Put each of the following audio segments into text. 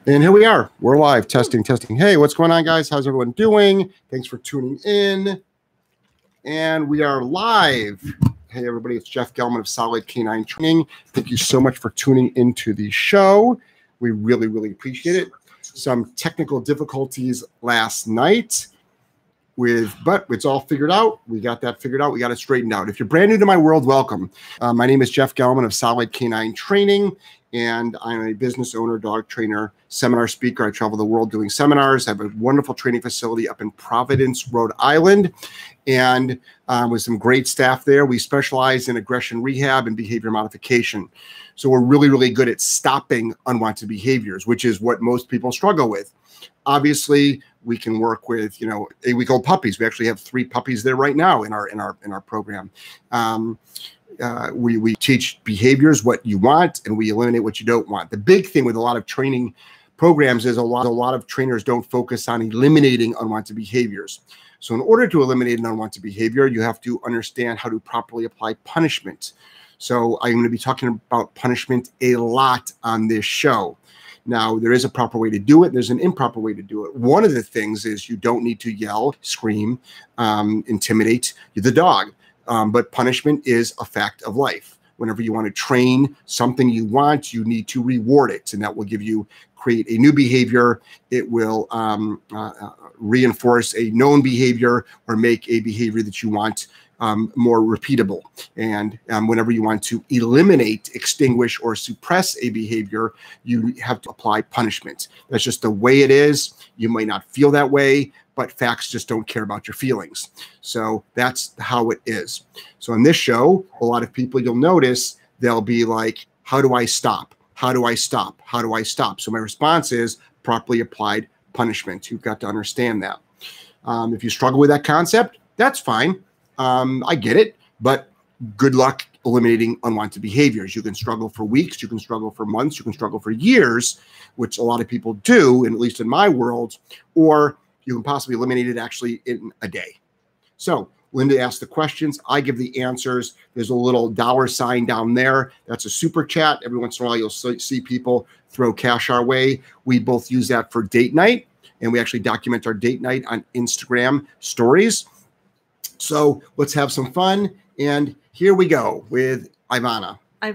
And here we are. We're live. Testing, testing. Hey, what's going on, guys? How's everyone doing? Thanks for tuning in. And we are live. Hey, everybody. It's Jeff Gellman of Solid Canine Training. Thank you so much for tuning into the show. We really, really appreciate it. Some technical difficulties last night, but it's all figured out. We got that figured out. We got it straightened out. If you're brand new to my world, welcome. My name is Jeff Gellman of Solid Canine Training, and I'm a business owner, dog trainer, seminar speaker. I travel the world doing seminars. I have a wonderful training facility up in Providence, Rhode Island, and with some great staff there. We specialize in aggression rehab and behavior modification. So we're really, really good at stopping unwanted behaviors, which is what most people struggle with. Obviously, we can work with, 8-week-old puppies. We actually have 3 puppies there right now in our program. We teach behaviors, what you want, and we eliminate what you don't want. The big thing with a lot of training programs is a lot of trainers don't focus on eliminating unwanted behaviors. So in order to eliminate an unwanted behavior, you have to understand how to properly apply punishment. So I'm going to be talking about punishment a lot on this show. Now, there is a proper way to do it. There's an improper way to do it. One of the things is you don't need to yell, scream, intimidate the dog. But punishment is a fact of life. Whenever you want to train something you want, you need to reward it. And that will create a new behavior. It will reinforce a known behavior or make a behavior that you want more repeatable. And whenever you want to eliminate, extinguish, or suppress a behavior, you have to apply punishment. That's just the way it is. You might not feel that way, but facts just don't care about your feelings. So that's how it is. So in this show, a lot of people, you'll notice, they'll be like, how do I stop? How do I stop? How do I stop? So my response is properly applied punishment. You've got to understand that. If you struggle with that concept, that's fine. I get it, but good luck eliminating unwanted behaviors. You can struggle for weeks, you can struggle for months, you can struggle for years, which a lot of people do, and at least in my world, or you can possibly eliminate it actually in a day. So Linda asked the questions. I give the answers. There's a little $sign down there. That's a super chat. Every once in a while, you'll see people throw cash our way. We both use that for date night, and we actually document our date night on Instagram stories. So let's have some fun. And here we go with Ivana.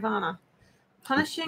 Punishing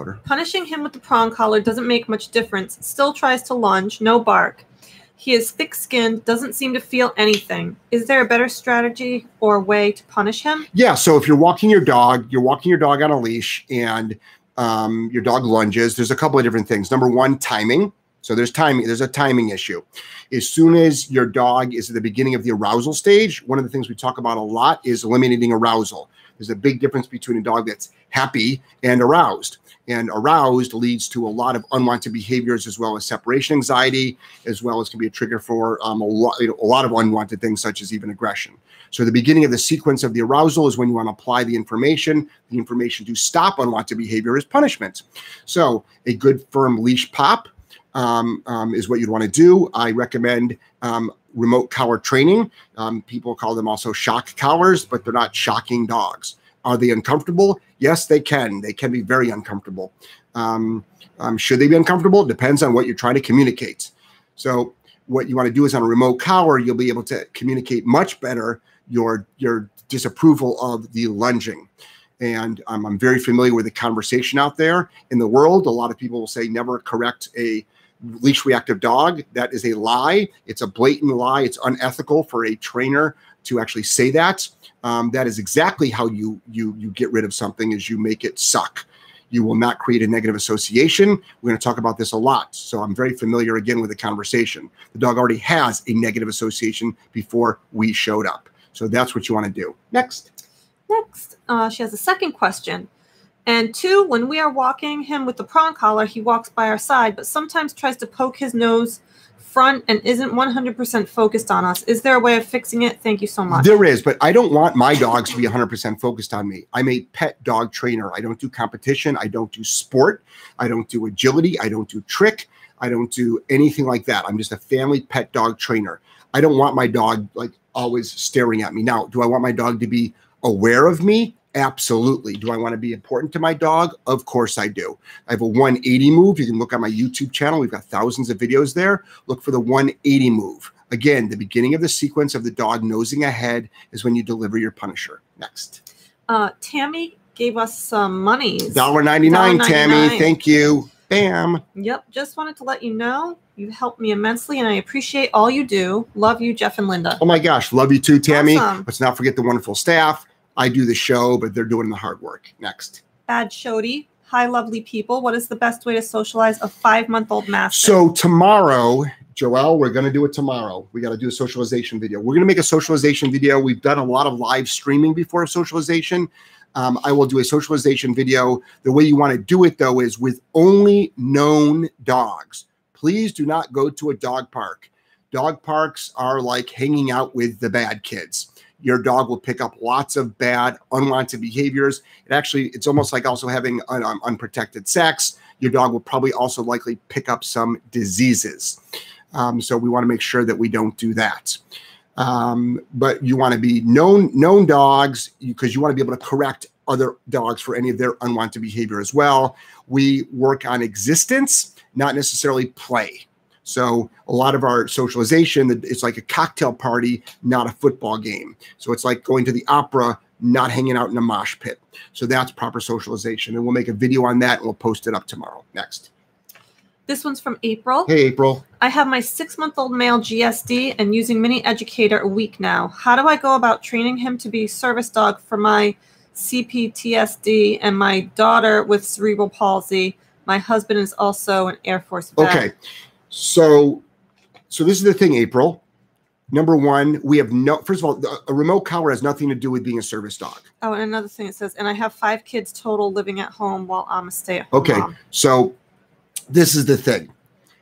him with the prong collar doesn't make much difference. Still tries to lunge, no bark. He is thick-skinned, doesn't seem to feel anything. Is there a better strategy or way to punish him? Yeah, so if you're walking your dog on a leash, and your dog lunges, there's a couple of different things. Number one, timing. So there's a timing issue. As soon as your dog is at the beginning of the arousal stage, one of the things we talk about a lot is eliminating arousal. There's a big difference between a dog that's happy and aroused. And aroused leads to a lot of unwanted behaviors, as well as separation anxiety, as well as can be a trigger for a lot of unwanted things, such as even aggression. So the beginning of the sequence of the arousal is when you want to apply the information. The information to stop unwanted behavior is punishment. So a good firm leash pop is what you'd want to do. I recommend remote collar training. People call them also shock collars, but they're not shocking dogs. Are they uncomfortable? Yes, they can. They can be very uncomfortable. Should they be uncomfortable? Depends on what you're trying to communicate. So what you want to do is on a remote collar, you'll be able to communicate much better your disapproval of the lunging. And I'm very familiar with the conversation out there in the world. A lot of people will say never correct a leash reactive dog. That is a lie. It's a blatant lie. It's unethical for a trainer to actually say that. That is exactly how you get rid of something, is you make it suck. You will not create a negative association. We're going to talk about this a lot. So I'm very familiar again with the conversation. The dog already has a negative association before we showed up. So that's what you want to do. Next, she has a second question. And 2, when we are walking him with the prong collar, he walks by our side, but sometimes tries to poke his nose front and isn't 100% focused on us. Is there a way of fixing it? Thank you so much. There is, but I don't want my dogs to be 100% focused on me. I'm a pet dog trainer. I don't do competition. I don't do sport. I don't do agility. I don't do trick. I don't do anything like that. I'm just a family pet dog trainer. I don't want my dog like always staring at me. Now, do I want my dog to be aware of me? Absolutely. Do I want to be important to my dog? Of course I do. I have a 180 move. You can look on my YouTube channel. We've got thousands of videos there. Look for the 180 move. Again, the beginning of the sequence of the dog nosing ahead is when you deliver your punisher. Next. Tammy gave us some monies. $1.99, Tammy. Thank you. Bam. Yep. Just wanted to let you know you helped me immensely, and I appreciate all you do. Love you, Jeff and Linda. Oh, my gosh. Love you too, Tammy. Awesome. Let's not forget the wonderful staff. I do the show, but they're doing the hard work. Next. Bad Shody. Hi, lovely people. What is the best way to socialize a 5-month-old mastiff? So tomorrow, Joelle, we're going to do it tomorrow. We got to do a socialization video. We're going to make a socialization video. We've done a lot of live streaming before socialization. I will do a socialization video. The way you want to do it, though, is with only known dogs. Please do not go to a dog park. Dog parks are like hanging out with the bad kids. Your dog will pick up lots of bad, unwanted behaviors. It's almost like also having unprotected sex. Your dog will probably also likely pick up some diseases. So we want to make sure that we don't do that. But you want to be known dogs because you want to be able to correct other dogs for any of their unwanted behavior as well. We work on existence, not necessarily play. So a lot of our socialization, it's like a cocktail party, not a football game. So it's like going to the opera, not hanging out in a mosh pit. So that's proper socialization. And we'll make a video on that and we'll post it up tomorrow. Next. This one's from April. Hey, April. I have my 6-month-old male GSD and using Mini Educator a week now. How do I go about training him to be service dog for my CPTSD and my daughter with cerebral palsy? My husband is also an Air Force vet. Okay. So this is the thing, April. Number one, we have first of all, a remote collar has nothing to do with being a service dog. Oh, and another thing it says, and I have 5 kids total living at home while I'm a stay-at-home Okay, mom. So this is the thing.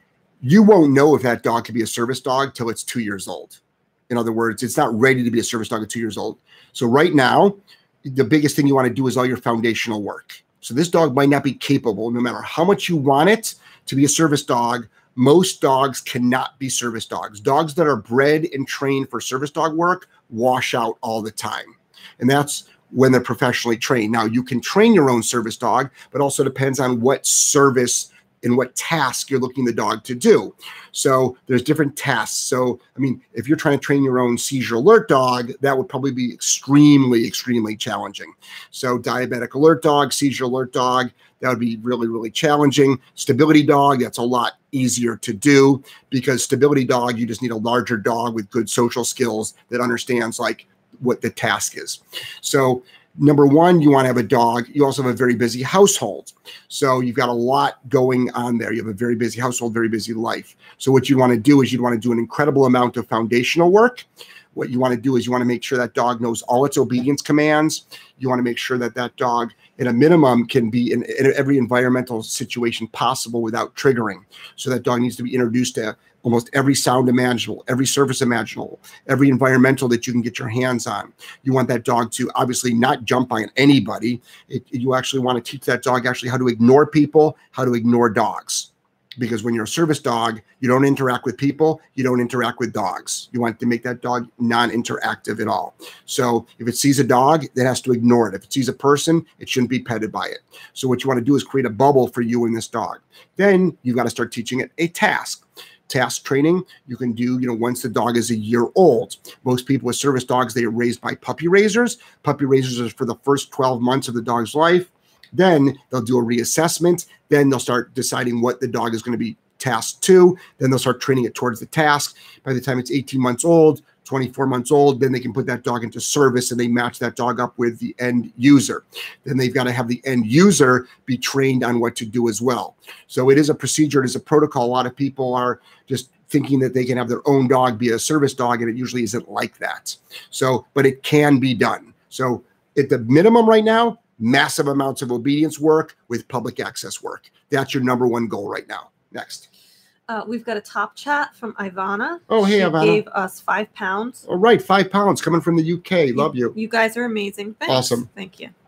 You won't know if that dog could be a service dog till it's 2 years old. In other words, it's not ready to be a service dog at 2 years old. So right now, the biggest thing you want to do is all your foundational work. So this dog might not be capable, no matter how much you want it to be a service dog. Most dogs cannot be service dogs. Dogs that are bred and trained for service dog work wash out all the time. And that's when they're professionally trained. Now, you can train your own service dog, but also depends on what service and what task you're looking the dog to do. So there's different tasks. So, I mean, if you're trying to train your own seizure alert dog, that would probably be extremely, extremely challenging. So diabetic alert dog, seizure alert dog, that would be really, really challenging. Stability dog, that's a lot easier to do because stability dog, you just need a larger dog with good social skills that understands like what the task is. So number one, you want to have a dog. You also have a very busy household. So you've got a lot going on there. You have a very busy household, very busy life. So what you want to do is you'd want to do an incredible amount of foundational work. What you want to do is you want to make sure that dog knows all its obedience commands. You want to make sure that that dog, at a minimum, can be in every environmental situation possible without triggering. So that dog needs to be introduced to almost every sound imaginable, every surface imaginable, every environmental that you can get your hands on. You want that dog to obviously not jump on anybody. You actually want to teach that dog actually how to ignore people, how to ignore dogs. Because when you're a service dog, you don't interact with people, you don't interact with dogs. You want to make that dog non-interactive at all. So if it sees a dog, it has to ignore it. If it sees a person, it shouldn't be petted by it. So what you want to do is create a bubble for you and this dog. Then you've got to start teaching it a task. Task training you can do, once the dog is a year old. Most people with service dogs, they are raised by puppy raisers. Puppy raisers are for the first 12 months of the dog's life. Then they'll do a reassessment. Then they'll start deciding what the dog is going to be tasked to. Then they'll start training it towards the task. By the time it's 18 months old, 24 months old, then they can put that dog into service and they match that dog up with the end user. Then they've got to have the end user be trained on what to do as well. So it is a procedure, it is a protocol. A lot of people are just thinking that they can have their own dog be a service dog, and it usually isn't like that. So, but it can be done. So at the minimum right now, massive amounts of obedience work with public access work. That's your number one goal right now. Next. We've got a top chat from Ivana. Oh, hey, she Ivana. Gave us £5. All right, £5 coming from the UK. Love you. You guys are amazing. Thanks. Awesome. Thank you.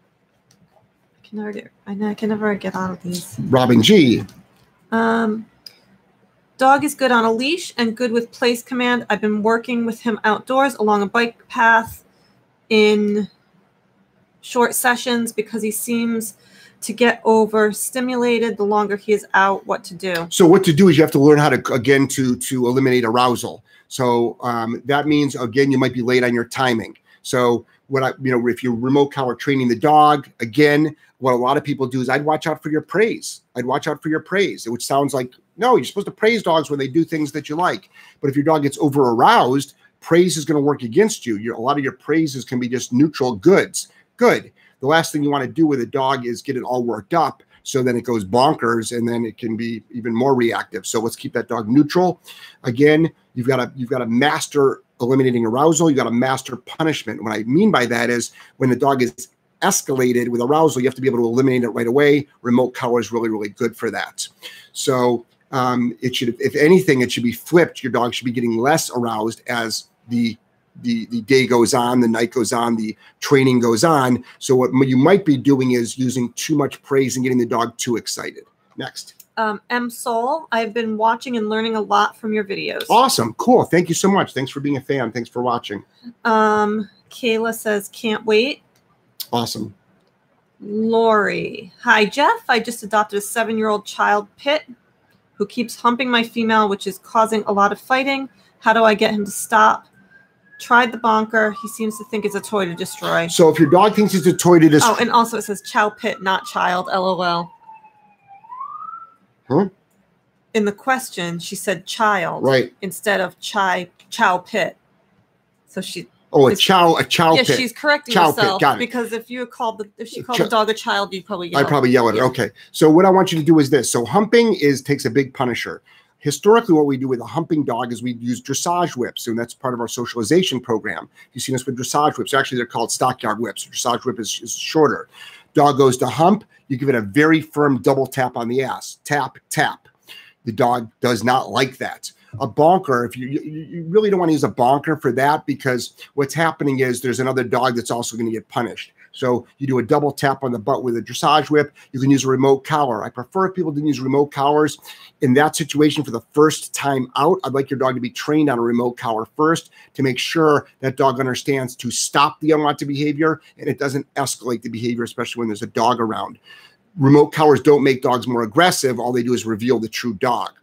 I can never get out of these. Robin G. Dog is good on a leash and good with place command. I've been working with him outdoors along a bike path in short sessions because he seems to get overstimulated the longer he is out. What to do? So what to do is you have to learn how to, again, to eliminate arousal. So that means, again, you might be late on your timing. So if you're remote collar training the dog, again, what a lot of people do is I'd watch out for your praise. I'd watch out for your praise, which sounds like, no, you're supposed to praise dogs when they do things that you like. But if your dog gets over aroused, praise is going to work against you. A lot of your praises can be just neutral goods. Good. The last thing you want to do with a dog is get it all worked up. So then it goes bonkers, and then it can be even more reactive. So let's keep that dog neutral. Again, you've got to master eliminating arousal. You got to master punishment. What I mean by that is when the dog is escalated with arousal, you have to be able to eliminate it right away. Remote collar is really, really good for that. So it should, if anything, it should be flipped. Your dog should be getting less aroused as the day goes on, the night goes on, the training goes on. So what you might be doing is using too much praise and getting the dog too excited. Next. M. Soul, I've been watching and learning a lot from your videos. Awesome. Cool. Thank you so much. Thanks for being a fan. Thanks for watching. Kayla says, can't wait. Awesome. Lori. Hi, Jeff. I just adopted a 7-year-old child pit who keeps humping my female, which is causing a lot of fighting. How do I get him to stop? Tried the bonker. He seems to think it's a toy to destroy. So if your dog thinks it's a toy to destroy. Oh, and also it says chow pit, not child. LOL. Huh? In the question, she said child. Right. Instead of chow pit. So she. Oh, a chow pit. Yeah, she's correcting chow herself. Pit. Got it. Because if she called the dog a child, you'd probably yell. I'd probably yell at her. Okay. So what I want you to do is this. So humping takes a big punisher. Historically, what we do with a humping dog is we use dressage whips, and that's part of our socialization program. You've seen us with dressage whips. Actually, they're called stockyard whips. Dressage whip is shorter. Dog goes to hump. You give it a very firm double tap on the ass. Tap, tap. The dog does not like that. A bonker, if you really don't want to use a bonker for that, because what's happening is there's another dog that's also going to get punished. So you do a double tap on the butt with a dressage whip. You can use a remote collar. I prefer if people didn't use remote collars. In that situation, for the first time out, I'd like your dog to be trained on a remote collar first to make sure that dog understands to stop the unwanted behavior and it doesn't escalate the behavior, especially when there's a dog around. Remote collars don't make dogs more aggressive. All they do is reveal the true dog.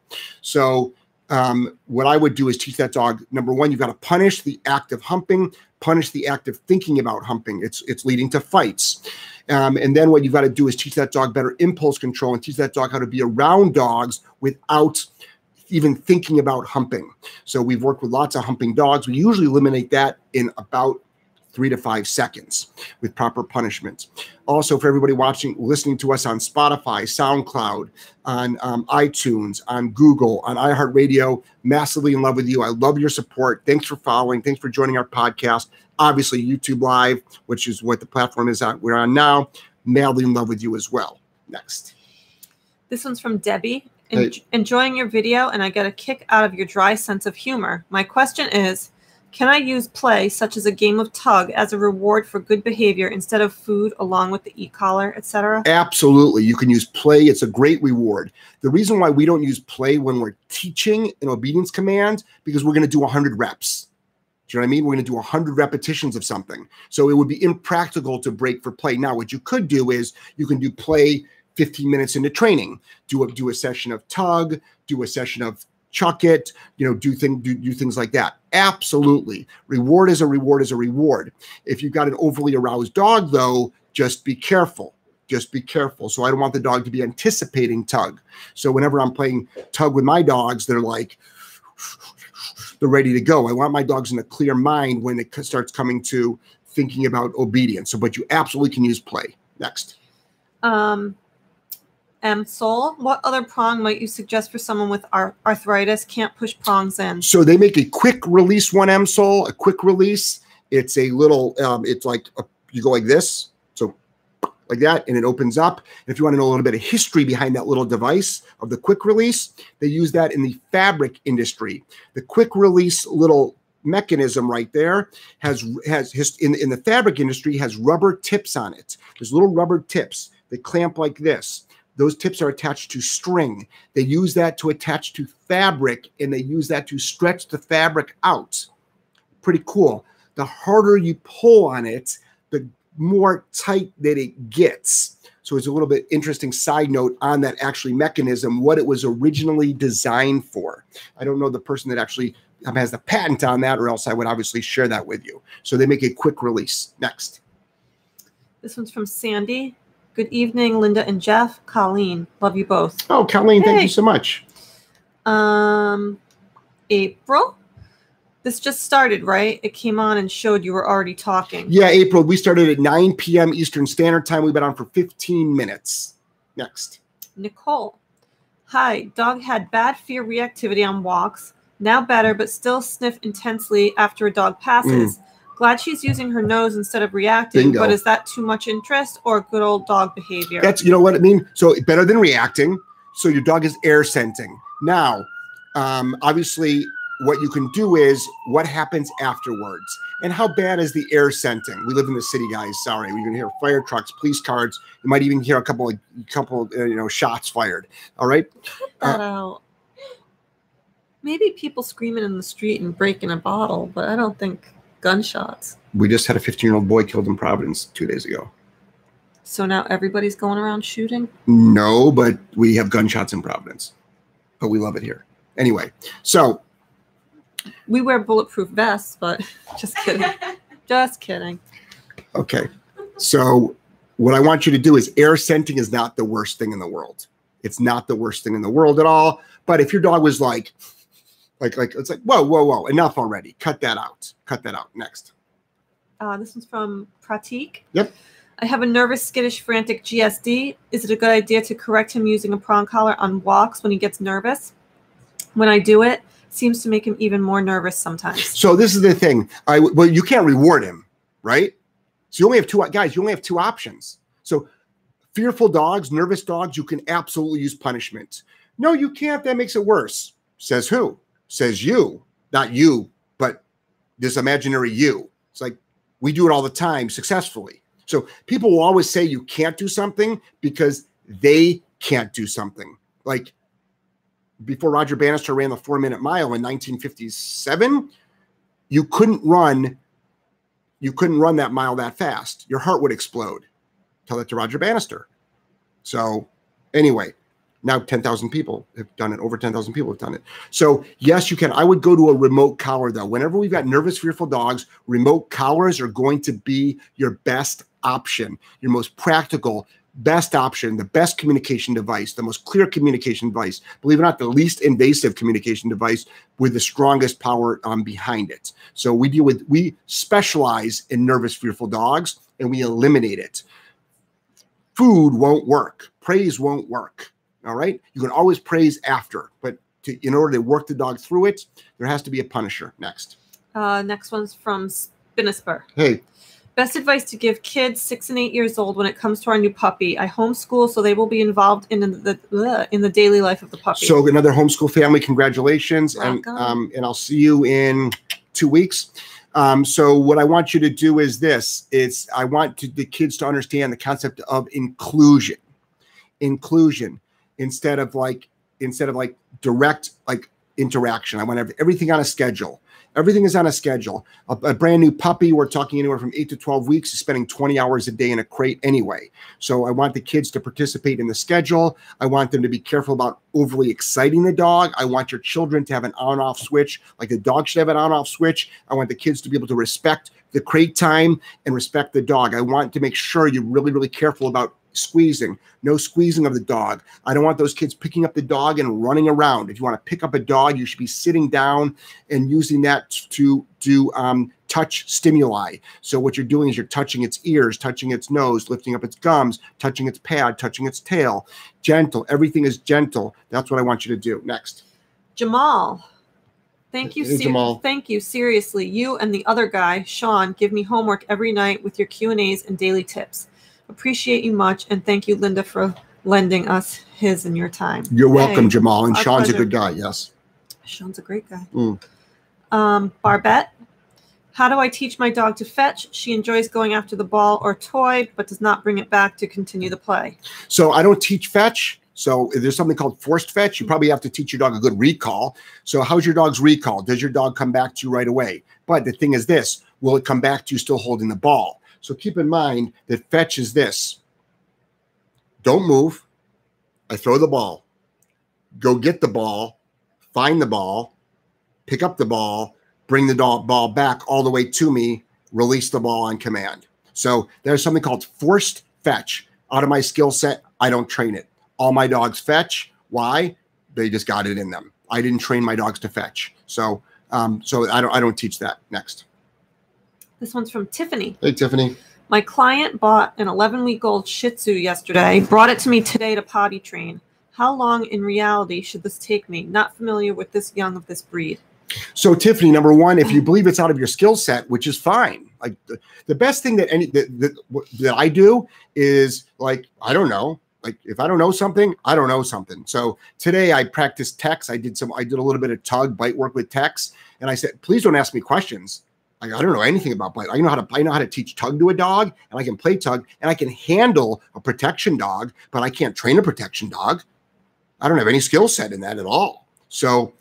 So what I would do is teach that dog, number one, you've got to punish the act of humping, punish the act of thinking about humping. It's leading to fights. And then what you've got to do is teach that dog better impulse control and teach that dog how to be around dogs without even thinking about humping. So we've worked with lots of humping dogs. We usually eliminate that in about 3 to 5 seconds with proper punishment. Also, for everybody listening to us on Spotify, SoundCloud, on iTunes, on Google, on iHeartRadio, massively in love with you. I love your support. Thanks for following. Thanks for joining our podcast. Obviously, YouTube Live, which is what the platform is we're on now. Madly in love with you as well. Next. This one's from Debbie. Enjoying your video, and I get a kick out of your dry sense of humor. My question is, can I use play, such as a game of tug, as a reward for good behavior instead of food, along with the e-collar, etc.? Absolutely. You can use play. It's a great reward. The reason why we don't use play when we're teaching an obedience command, because we're going to do 100 reps. Do you know what I mean? We're going to do 100 repetitions of something. So it would be impractical to break for play. Now, what you could do is you can do play 15 minutes into training. Do a session of tug, do a session of chuck it, do things like that. Absolutely. Reward is a reward is a reward. If you've got an overly aroused dog, though, just be careful. Just be careful. So I don't want the dog to be anticipating tug. So whenever I'm playing tug with my dogs, they're ready to go. I want my dogs in a clear mind when it starts coming to thinking about obedience. But you absolutely can use play. Next. Soul, what other prong might you suggest for someone with arthritis can't push prongs in? So they make a quick release one, Soul, a quick release. It's a little, it's like you go like this, so like that, and it opens up. And if you want to know a little bit of history behind that little device of the quick release, they use that in the fabric industry. The quick release little mechanism right there has in the fabric industry has rubber tips on it. There's little rubber tips. They clamp like this. Those tips are attached to string. They use that to attach to fabric, and they use that to stretch the fabric out. Pretty cool. The harder you pull on it, the more tight that it gets. So it's a little bit interesting side note on that actually mechanism, what it was originally designed for. I don't know the person that actually has the patent on that, or else I would obviously share that with you. So they make a quick release. Next. This one's from Sandy. Good evening, Linda and Jeff. Colleen, love you both. Oh, Colleen, thank you so much. April. This just started, right? It came on and showed you were already talking. Yeah, April. We started at 9 p.m. Eastern Standard Time. We've been on for 15 minutes. Next. Nicole. Hi. Dog had bad fear reactivity on walks. Now better, but still sniff intensely after a dog passes. Glad she's using her nose instead of reacting. Bingo. But is that too much interest or good old dog behavior? That's, you know what I mean? So better than reacting. So your dog is air scenting. Now, obviously, what you can do is what happens afterwards. And how bad is the air scenting? We live in the city, guys. Sorry, you're gonna hear fire trucks, police cars. You might even hear a couple shots fired. All right. Cut that out. Maybe people screaming in the street and breaking a bottle, but I don't think gunshots. We just had a 15-year-old boy killed in Providence 2 days ago. So now everybody's going around shooting? No, but we have gunshots in Providence. But we love it here. Anyway, so. We wear bulletproof vests, but just kidding. Just kidding. Okay. So what I want you to do is air scenting is not the worst thing in the world. It's not the worst thing in the world at all. But if your dog was like it's like, whoa, enough already. Cut that out. Cut that out. Next. This one's from Pratik. Yep. I have a nervous, skittish, frantic GSD. Is it a good idea to correct him using a prong collar on walks when he gets nervous? When I do it, seems to make him even more nervous sometimes. So this is the thing. Well, you can't reward him, right? So you only have two guys. You only have two options. So fearful dogs, nervous dogs, you can absolutely use punishment. No, you can't. That makes it worse. Says who? Says you. Not you, but this imaginary you. It's like we do it all the time successfully. So people will always say you can't do something because they can't do something. Like before Roger Bannister ran the 4-minute mile in 1957, you couldn't run that mile that fast. Your heart would explode. Tell that to Roger Bannister. So anyway, now 10,000 people have done it. Over 10,000 people have done it. So yes, you can. I would go to a remote collar though. Whenever we've got nervous, fearful dogs, remote collars are going to be your best option, your most practical, best option, the best communication device, the most clear communication device, believe it or not, the least invasive communication device with the strongest power behind it. So we specialize in nervous, fearful dogs and we eliminate it. Food won't work. Praise won't work. All right. You can always praise after, but in order to work the dog through it, there has to be a punisher. Next. Next one's from Spinnisper. Hey. Best advice to give kids 6 and 8 years old when it comes to our new puppy. I homeschool, so they will be involved in the daily life of the puppy. So another homeschool family, congratulations, and I'll see you in 2 weeks. So what I want you to do is this: I want the kids to understand the concept of inclusion. Inclusion instead of direct interaction. I want everything on a schedule. Everything is on a schedule. A brand new puppy, we're talking anywhere from 8 to 12 weeks, is spending 20 hours a day in a crate anyway. So I want the kids to participate in the schedule. I want them to be careful about overly exciting the dog. I want your children to have an on-off switch, like the dog should have an on-off switch. I want the kids to be able to respect the crate time and respect the dog. I want to make sure you're really, really careful about squeezing. No squeezing of the dog. I don't want those kids picking up the dog and running around. If you want to pick up a dog, you should be sitting down and using that to do touch stimuli. So what you're doing is you're touching its ears, touching its nose, lifting up its gums, touching its pad, touching its tail. Gentle. Everything is gentle. That's what I want you to do. Next. Jamal. Thank you, Jamal. Thank you. Seriously, you and the other guy, Sean, give me homework every night with your Q&As and daily tips. Appreciate you much, and thank you, Linda, for lending us his and your time. You're welcome, Jamal. And Sean's pleasure. A good guy, yes. Sean's a great guy. Barbette, how do I teach my dog to fetch? She enjoys going after the ball or toy, but does not bring it back to continue the play. So I don't teach fetch. So there's something called forced fetch. You probably have to teach your dog a good recall. So how's your dog's recall? Does your dog come back to you right away? But the thing is this, will it come back to you still holding the ball? So keep in mind that fetch is this. Don't move. I throw the ball. Go get the ball. Find the ball. Pick up the ball. Bring the ball back all the way to me. Release the ball on command. So there's something called forced fetch. Out of my skill set, I don't train it. All my dogs fetch. Why? They just got it in them. I didn't train my dogs to fetch. So I don't teach that. Next. This one's from Tiffany. Hey, Tiffany. My client bought an 11-week-old Shih Tzu yesterday, brought it to me today to potty train. How long in reality should this take me? Not familiar with this young of this breed. So Tiffany, number one, if you believe it's out of your skill set, which is fine. Like the best thing that I do is like, I don't know. Like if I don't know something, I don't know something. So today I practiced text. I did a little bit of tug bite work with text. And I said, please don't ask me questions. Like, I don't know anything about bite. I know how to teach tug to a dog, and I can play tug, and I can handle a protection dog, but I can't train a protection dog. I don't have any skill set in that at all. So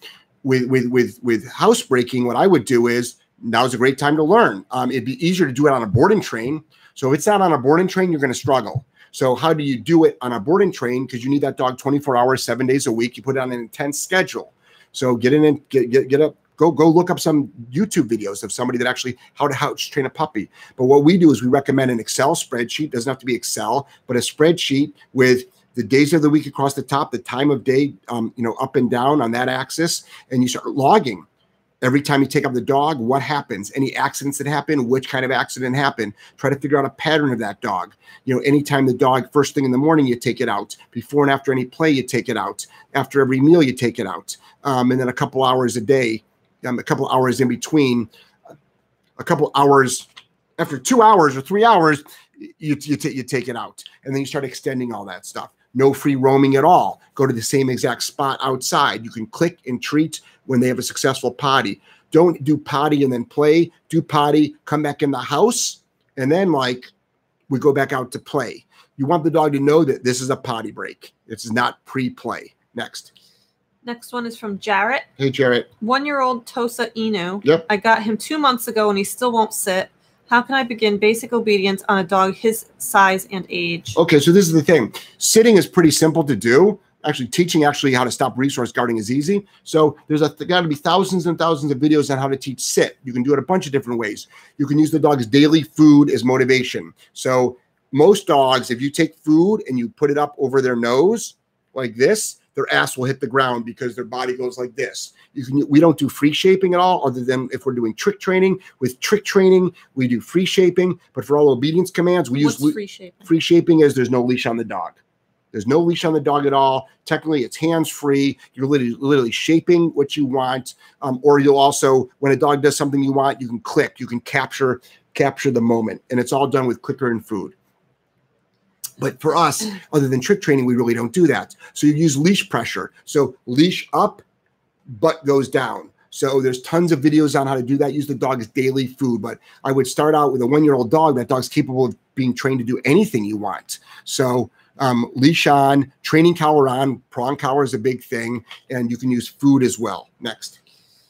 with housebreaking, what I would do is now's a great time to learn. It'd be easier to do it on a board and train. So if it's not on a board and train, you're going to struggle. So how do you do it on a board and train? Because you need that dog 24 hours, 7 days a week. You put it on an intense schedule. So get in and get up. Go look up some YouTube videos of somebody that actually how to house train a puppy. But what we do is we recommend an Excel spreadsheet. Doesn't have to be Excel, but a spreadsheet with the days of the week across the top, the time of day, up and down on that axis, and you start logging. Every time you take up the dog, what happens? Any accidents that happen? Which kind of accident happened? Try to figure out a pattern of that dog. Anytime the dog, first thing in the morning, you take it out. Before and after any play, you take it out. After every meal, you take it out. And then a couple hours a day. A couple hours in between, a couple hours after 2 hours or 3 hours, you take it out, and then you start extending all that stuff. No free roaming at all. Go to the same exact spot outside. You can click and treat when they have a successful potty. Don't do potty and then play. Do potty, come back in the house, and then we go back out to play. You want the dog to know that this is a potty break. It's not pre-play. Next. Next one is from Jarrett. Hey, Jarrett. 1-year-old Tosa Inu. Yep. I got him 2 months ago and he still won't sit. How can I begin basic obedience on a dog his size and age? Okay, so this is the thing. Sitting is pretty simple to do. Actually, teaching how to stop resource guarding is easy. So there got to be thousands and thousands of videos on how to teach sit. You can do it a bunch of different ways. You can use the dog's daily food as motivation. So most dogs, if you take food and you put it up over their nose like this, their ass will hit the ground because their body goes like this. We don't do free shaping at all, other than if we're doing trick training. With trick training, we do free shaping. But for all obedience commands, we use free shaping. Free shaping is there's no leash on the dog. There's no leash on the dog at all. Technically, it's hands-free. You're literally shaping what you want. Or you'll also, when a dog does something you want, you can click. You can capture the moment. And it's all done with clicker and food. But for us, other than trick training, we really don't do that. So you use leash pressure. So leash up, butt goes down. So there's tons of videos on how to do that. Use the dog's daily food. But I would start out with a 1-year-old dog. That dog's capable of being trained to do anything you want. So leash on, training collar on, prong collar is a big thing. And you can use food as well. Next.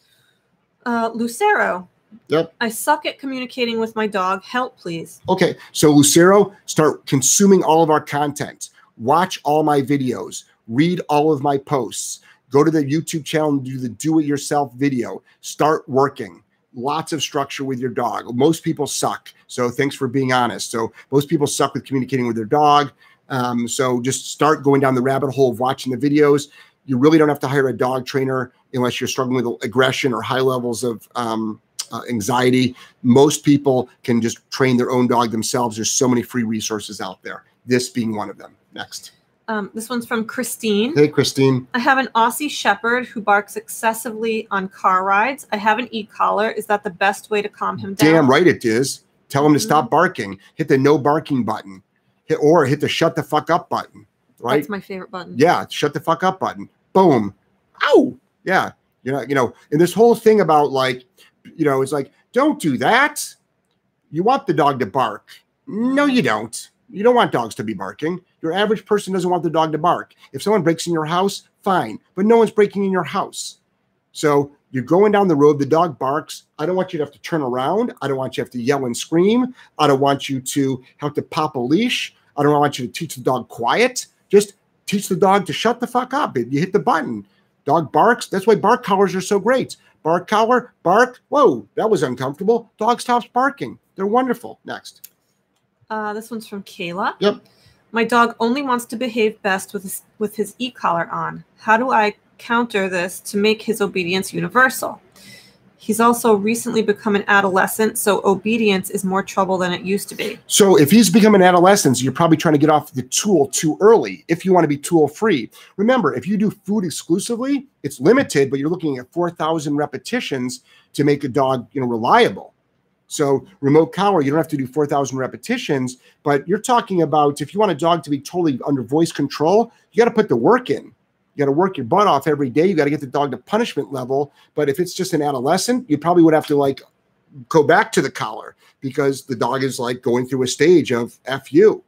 Lucero. Yep. I suck at communicating with my dog. Help, please. Okay. So Lucero, start consuming all of our content. Watch all my videos. Read all of my posts. Go to the YouTube channel and do the do-it-yourself video. Start working. Lots of structure with your dog. Most people suck. So thanks for being honest. So most people suck with communicating with their dog. So just start going down the rabbit hole of watching the videos. You really don't have to hire a dog trainer unless you're struggling with aggression or high levels of anxiety. Most people can just train their own dog themselves. There's so many free resources out there, this being one of them. Next. This one's from Christine. Hey, Christine. I have an Aussie Shepherd who barks excessively on car rides. I have an e-collar. Is that the best way to calm him down? Damn right it is. Tell him to stop barking. Hit the no barking button. Hit the shut the fuck up button. Right? That's my favorite button. Yeah, shut the fuck up button. Boom. Ow. Yeah. And this whole thing about it's like, don't do that. You want the dog to bark. No, you don't. You don't want dogs to be barking. Your average person doesn't want the dog to bark. If someone breaks in your house, fine. But no one's breaking in your house. So you're going down the road, the dog barks. I don't want you to have to turn around. I don't want you to have to yell and scream. I don't want you to have to pop a leash. I don't want you to teach the dog quiet. Just teach the dog to shut the fuck up. You hit the button. Dog barks. That's why bark collars are so great. Bark collar, bark. Whoa, that was uncomfortable. Dog stops barking. They're wonderful. Next. This one's from Kayla. Yep. My dog only wants to behave best with his e-collar on. How do I counter this to make his obedience universal? He's also recently become an adolescent, so obedience is more trouble than it used to be. So if he's become an adolescent, you're probably trying to get off the tool too early if you want to be tool free. Remember, if you do food exclusively, it's limited, but you're looking at 4,000 repetitions to make a dog, reliable. So remote collar, you don't have to do 4,000 repetitions, but you're talking about if you want a dog to be totally under voice control, you got to put the work in. You got to work your butt off every day. You got to get the dog to punishment level. But if it's just an adolescent, you probably would have to go back to the collar because the dog is going through a stage of FU.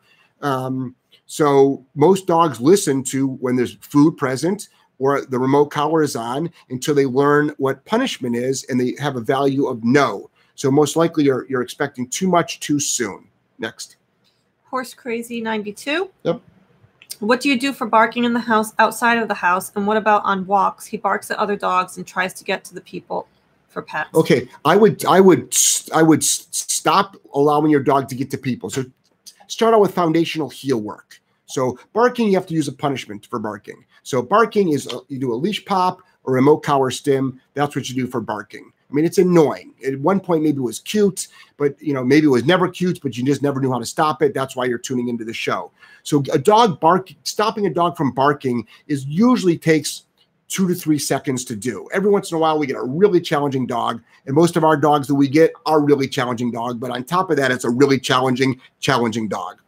So most dogs listen to when there's food present or the remote collar is on until they learn what punishment is and they have a value of no. So most likely you're expecting too much too soon. Next. Horse Crazy 92. Yep. What do you do for barking in the house, outside of the house? And what about on walks? He barks at other dogs and tries to get to the people for pets. Okay. I would stop allowing your dog to get to people. So start out with foundational heel work. So barking, you have to use a punishment for barking. So barking is you do a leash pop or remote collar stim. That's what you do for barking. I mean, it's annoying. At one point, maybe it was cute, but maybe it was never cute, but you just never knew how to stop it. That's why you're tuning into the show. So stopping a dog from barking usually takes 2 to 3 seconds to do. Every once in a while, we get a really challenging dog, and most of our dogs that we get are really challenging dog. But on top of that, it's a really challenging dog.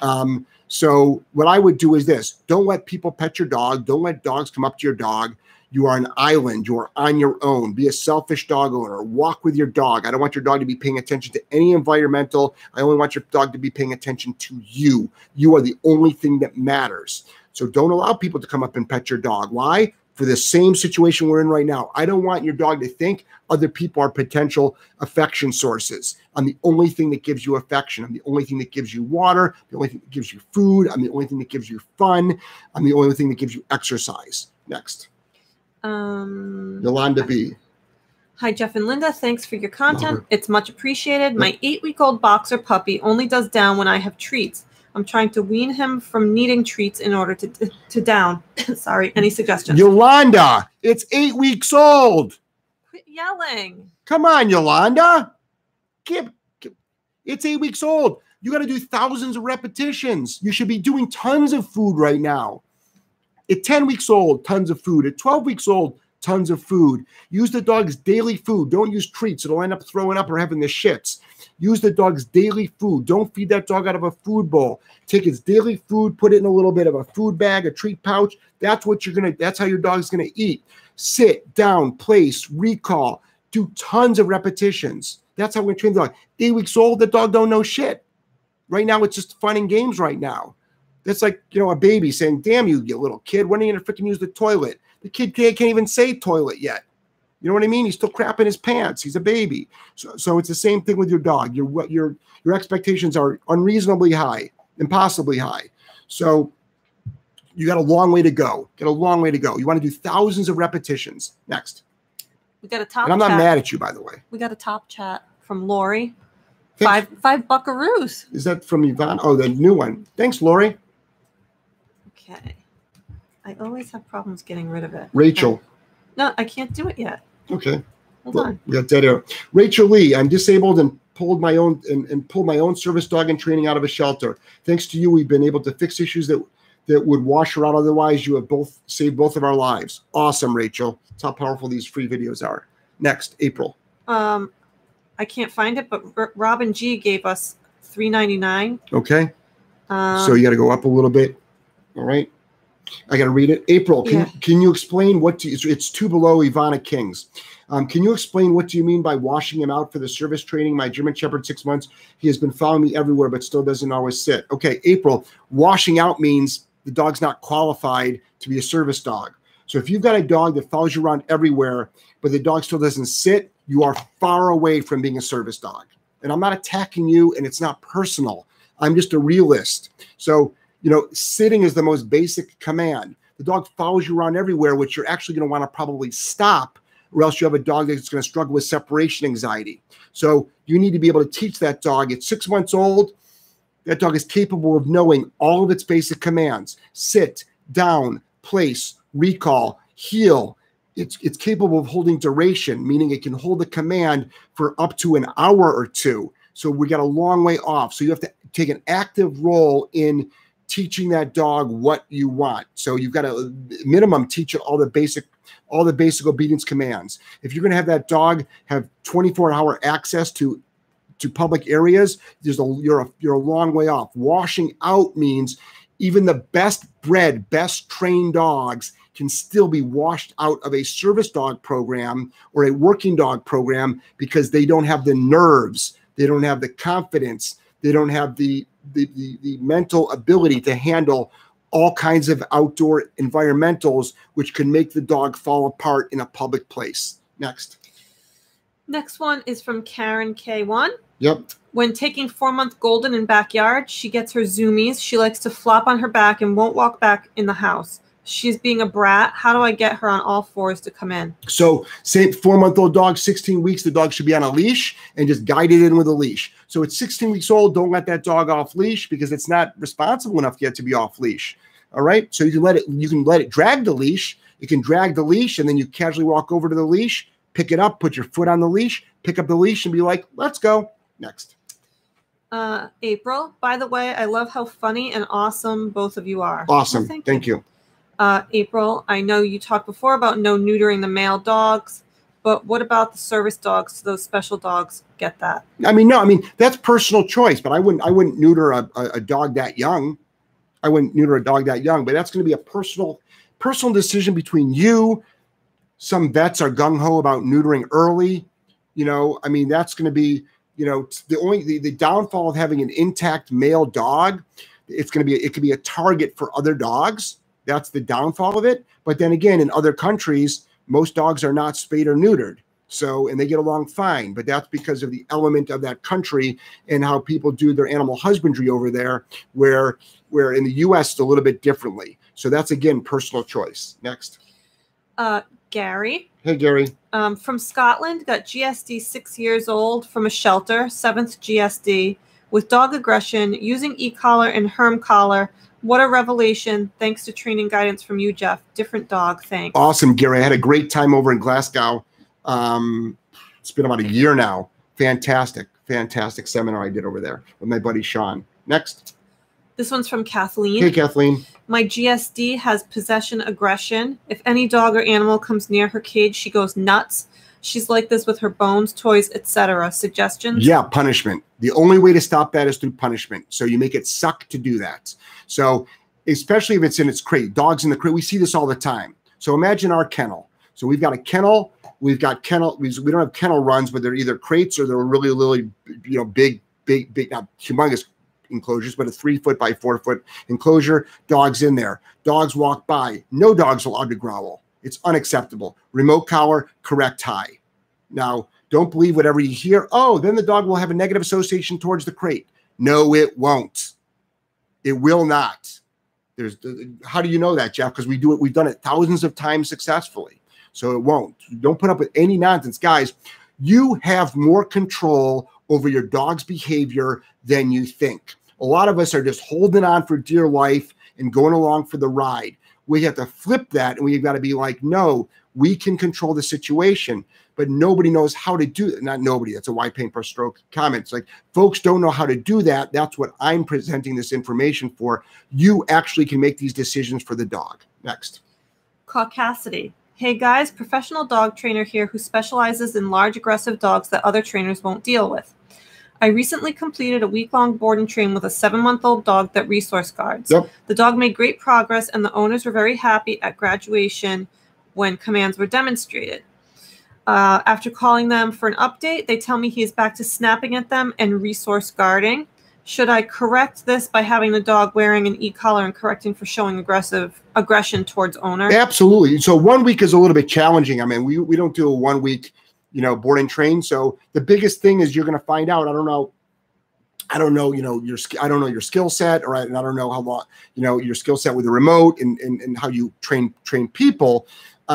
So what I would do is this: don't let people pet your dog. Don't let dogs come up to your dog. You are an island. You are on your own. Be a selfish dog owner. Walk with your dog. I don't want your dog to be paying attention to any environmental. I only want your dog to be paying attention to you. You are the only thing that matters. So don't allow people to come up and pet your dog. Why? For the same situation we're in right now. I don't want your dog to think other people are potential affection sources. I'm the only thing that gives you affection. I'm the only thing that gives you water. The only thing that gives you food. I'm the only thing that gives you fun. I'm the only thing that gives you exercise. Next. Yolanda B. Hi, Jeff and Linda. Thanks for your content. It's much appreciated. My 8-week-old boxer puppy only does down when I have treats. I'm trying to wean him from needing treats in order to down. Sorry. Any suggestions? Yolanda, it's 8 weeks old. Quit yelling. Come on, Yolanda. It's 8 weeks old. You got to do thousands of repetitions. You should be doing tons of food right now. At 10 weeks old, tons of food. At 12 weeks old, tons of food. Use the dog's daily food. Don't use treats. It'll end up throwing up or having the shits. Use the dog's daily food. Don't feed that dog out of a food bowl. Take its daily food, put it in a little bit of a food bag, a treat pouch. That's how your dog's gonna eat. Sit, down, place, recall. Do tons of repetitions. That's how we train the dog. 8 weeks old, the dog don't know shit. Right now, it's just fun and games right now. That's like, a baby saying, damn you little kid, when are you going to freaking use the toilet? The kid can't even say toilet yet. You know what I mean? He's still crapping his pants. He's a baby. So it's the same thing with your dog. Your expectations are unreasonably high, impossibly high. So you got a long way to go. You want to do thousands of repetitions. Next. We got a top chat. And I'm not mad at you, by the way. We got a top chat from Lori. Five buckaroos. Is that from Yvonne? Oh, the new one. Thanks, Lori. Okay. I always have problems getting rid of it. Rachel. No, I can't do it yet. Okay. Hold on. We got dead air. Rachel Lee, I'm disabled and pulled my own service dog in training out of a shelter. Thanks to you, we've been able to fix issues that would wash her out otherwise. You have saved both of our lives. Awesome, Rachel. That's how powerful these free videos are. Next, April. I can't find it, but Robin G gave us $3.99. Okay. So you got to go up a little bit. All right. I got to read it. April, can you explain it's two below Ivana Kings. Can you explain what do you mean by washing him out for the service training? My German Shepherd, 6 months. He has been following me everywhere, but still doesn't always sit. Okay. April, washing out means the dog's not qualified to be a service dog. So if you've got a dog that follows you around everywhere, but the dog still doesn't sit, you are far away from being a service dog. And I'm not attacking you, and it's not personal. I'm just a realist. So, sitting is the most basic command. The dog follows you around everywhere, which you're actually going to want to probably stop, or else you have a dog that's going to struggle with separation anxiety. So you need to be able to teach that dog. At 6 months old, that dog is capable of knowing all of its basic commands: sit, down, place, recall, heel. It's capable of holding duration, meaning it can hold the command for up to an hour or two. So we got a long way off. So you have to take an active role in teaching that dog what you want. So you've got to minimum teach it all the basic obedience commands. If you're going to have that dog have 24-hour access to public areas, you're a long way off. Washing out means even the best bred, best trained dogs can still be washed out of a service dog program or a working dog program because they don't have the nerves, they don't have the confidence, they don't have the mental ability to handle all kinds of outdoor environmentals, which can make the dog fall apart in a public place. Next one is from Karen K1. Yep. When taking 4-month Golden in backyard, she gets her zoomies. She likes to flop on her back and won't walk back in the house. She's being a brat. How do I get her on all fours to come in? So say 4-month-old dog, 16 weeks, the dog should be on a leash and just guide it in with a leash. So at 16 weeks old, don't let that dog off leash because it's not responsible enough yet to be off leash. All right. So you can let it drag the leash. It can drag the leash and then you casually walk over to the leash, pick it up, put your foot on the leash, pick up the leash and be like, let's go. Next. April, by the way, I love how funny and awesome both of you are. Awesome. Well, thank you. April, I know you talked before about no neutering the male dogs, but what about the service dogs? Those special dogs get that? No, that's personal choice, but I wouldn't neuter a dog that young. I wouldn't neuter a dog that young, but that's going to be a personal decision between you. Some vets are gung-ho about neutering early. That's going to be, the downfall of having an intact male dog. It could be a target for other dogs. That's the downfall of it. But then again, in other countries, most dogs are not spayed or neutered. So, and they get along fine, but that's because of the element of that country and how people do their animal husbandry over there, where in the US it's a little bit differently. So that's, again, personal choice. Next. Gary. Hey, Gary. From Scotland, got GSD 6 years old from a shelter, 7th GSD, with dog aggression, using e-collar and Herm collar. What a revelation. Thanks to training guidance from you, Jeff. Different dog. Thanks. Awesome, Gary. I had a great time over in Glasgow. It's been about a year now. Fantastic seminar I did over there with my buddy Sean. Next. This one's from Kathleen. Hey, Kathleen. My GSD has possession aggression. If any dog or animal comes near her cage, she goes nuts. She's like this with her bones, toys, etc. Suggestions? Yeah, punishment. The only way to stop that is through punishment. So you make it suck to do that. So especially if it's in its crate, dogs in the crate, we see this all the time. So imagine our kennel. So we've got a kennel. We don't have kennel runs, but they're either crates or they're really, big, not humongous enclosures, but a 3-foot by 4-foot enclosure. Dogs in there. Dogs walk by. No dog's allowed to growl. It's unacceptable. Remote collar, correct high. Now, don't believe whatever you hear. Oh, then the dog will have a negative association towards the crate. No, it won't. It will not. How do you know that, Jeff? Because we've done it thousands of times successfully. So it won't. Don't put up with any nonsense. Guys, you have more control over your dog's behavior than you think. A lot of us are just holding on for dear life and going along for the ride. We have to flip that, and we've got to be like, no, we can control the situation, but nobody knows how to do it. Not nobody. That's a wide paint per stroke comment. It's like, folks don't know how to do that. That's what I'm presenting this information for. You actually can make these decisions for the dog. Next. Caucasity. Hey guys, professional dog trainer here who specializes in large aggressive dogs that other trainers won't deal with. I recently completed a week-long board and train with a 7-month-old dog that resource guards. Yep. The dog made great progress, and the owners were very happy at graduation when commands were demonstrated. After calling them for an update, they tell me he is back to snapping at them and resource guarding. Should I correct this by having the dog wearing an e-collar and correcting for showing aggression towards owner? Absolutely. So 1 week is a little bit challenging. I mean, we don't do a 1 week, board and train. So the biggest thing is you're going to find out, I don't know, I don't know your skill set, or and I don't know how long, your skill set with the remote and how you train people.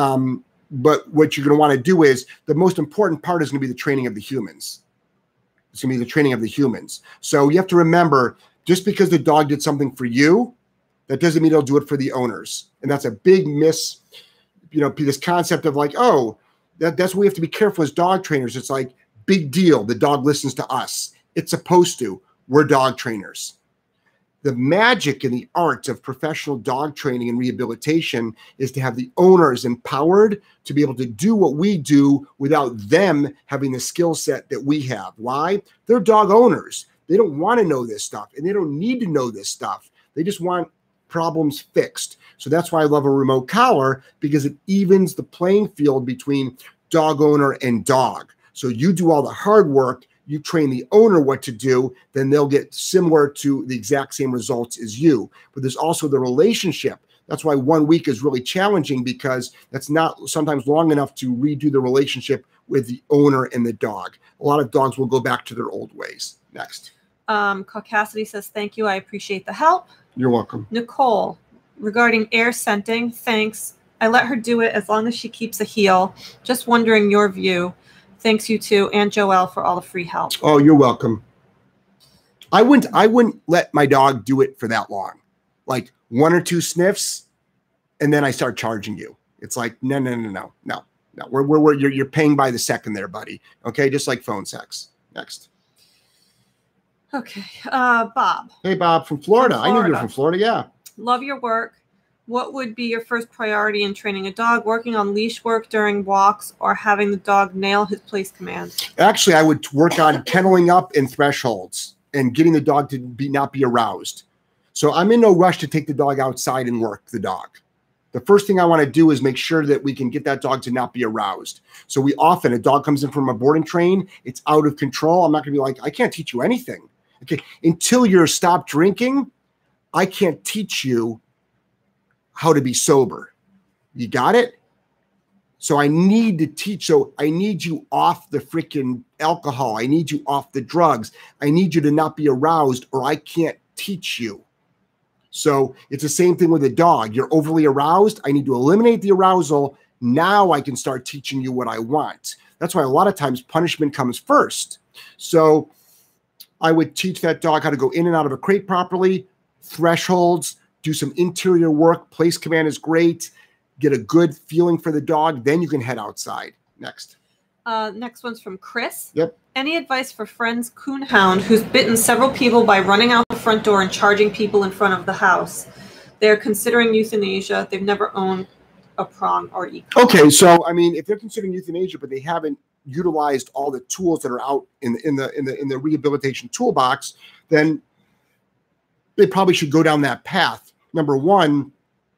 But what you're going to want to do is the most important part is going to be the training of the humans. It's going to be the training of the humans. So you have to remember, just because the dog did something for you, that doesn't mean it'll do it for the owners. And that's a big miss, this concept of like, oh, that's why we have to be careful as dog trainers. It's like, big deal. The dog listens to us. It's supposed to. We're dog trainers. The magic and the art of professional dog training and rehabilitation is to have the owners empowered to be able to do what we do without them having the skill set that we have. Why? They're dog owners. They don't want to know this stuff, and they don't need to know this stuff. They just want problems fixed. So that's why I love a remote collar, because it evens the playing field between dog owner and dog. So you do all the hard work. You train the owner what to do, then they'll get similar to the exact same results as you. But there's also the relationship. That's why 1 week is really challenging, because that's not sometimes long enough to redo the relationship with the owner and the dog. A lot of dogs will go back to their old ways. Next. Caucasity says, thank you. I appreciate the help. You're welcome. Nicole, regarding air scenting, thanks. I let her do it as long as she keeps a heel. Just wondering your view. Thanks, you too, and Joelle, for all the free help. Oh, you're welcome. I wouldn't let my dog do it for that long. Like 1 or 2 sniffs, and then I start charging you. It's like, no. You're paying by the second there, buddy. Okay, just like phone sex. Next. Okay, Bob. Hey, Bob from Florida. I knew you were from Florida. Yeah. Love your work. What would be your first priority in training a dog? Working on leash work during walks, or having the dog nail his place commands? Actually, I would work on kenneling up and thresholds and getting the dog to not be aroused. So I'm in no rush to take the dog outside and work the dog. The first thing I want to do is make sure that we can get that dog to not be aroused. So a dog comes in from a board and train, it's out of control. I'm not going to be like, I can't teach you anything. Okay, until you're stopped drinking, I can't teach you how to be sober. You got it? So I need to teach. So I need you off the freaking alcohol. I need you off the drugs. I need you to not be aroused, or I can't teach you. So it's the same thing with a dog. You're overly aroused. I need to eliminate the arousal. Now I can start teaching you what I want. That's why a lot of times punishment comes first. So I would teach that dog how to go in and out of a crate properly, thresholds, do some interior work. Place command is great. Get a good feeling for the dog. Then you can head outside. Next. Next one's from Chris. Yep. Any advice for friend's coonhound who's bitten several people by running out the front door and charging people in front of the house? They're considering euthanasia. They've never owned a prong or e-collar. Okay, so I mean, if they're considering euthanasia, but they haven't utilized all the tools that are out in the rehabilitation toolbox, then they probably should go down that path. Number one,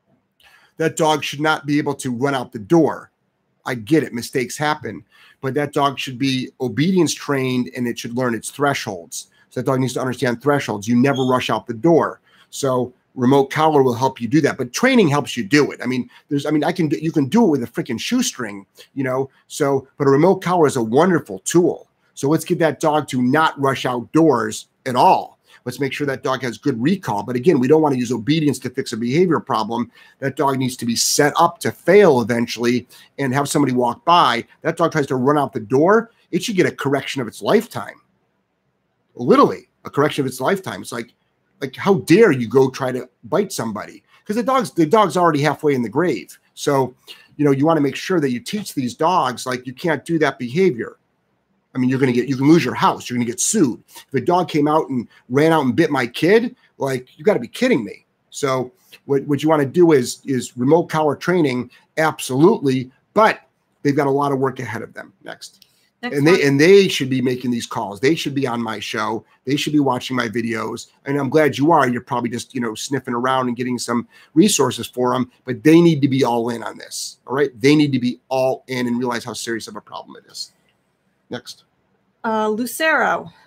that dog should not be able to run out the door. I get it. Mistakes happen. But that dog should be obedience trained, and it should learn its thresholds. So that dog needs to understand thresholds. You never rush out the door. So remote collar will help you do that. But training helps you do it. I mean, you can do it with a freaking shoestring, but a remote collar is a wonderful tool. So let's get that dog to not rush outdoors at all. Let's make sure that dog has good recall. But again, we don't want to use obedience to fix a behavior problem. That dog needs to be set up to fail eventually and have somebody walk by. That dog tries to run out the door. It should get a correction of its lifetime. Literally, a correction of its lifetime. It's like how dare you go try to bite somebody? Because the dog's already halfway in the grave. So, you want to make sure that you teach these dogs, like, you can't do that behavior. I mean, you can lose your house. You're going to get sued. If a dog came out and ran out and bit my kid, like, you got to be kidding me. So what you want to do is remote collar training. Absolutely. But they've got a lot of work ahead of them. Next. And they should be making these calls. They should be on my show. They should be watching my videos. And I'm glad you are. You're probably just, sniffing around and getting some resources for them, but they need to be all in on this. All right. They need to be all in and realize how serious of a problem it is. Next. Lucero,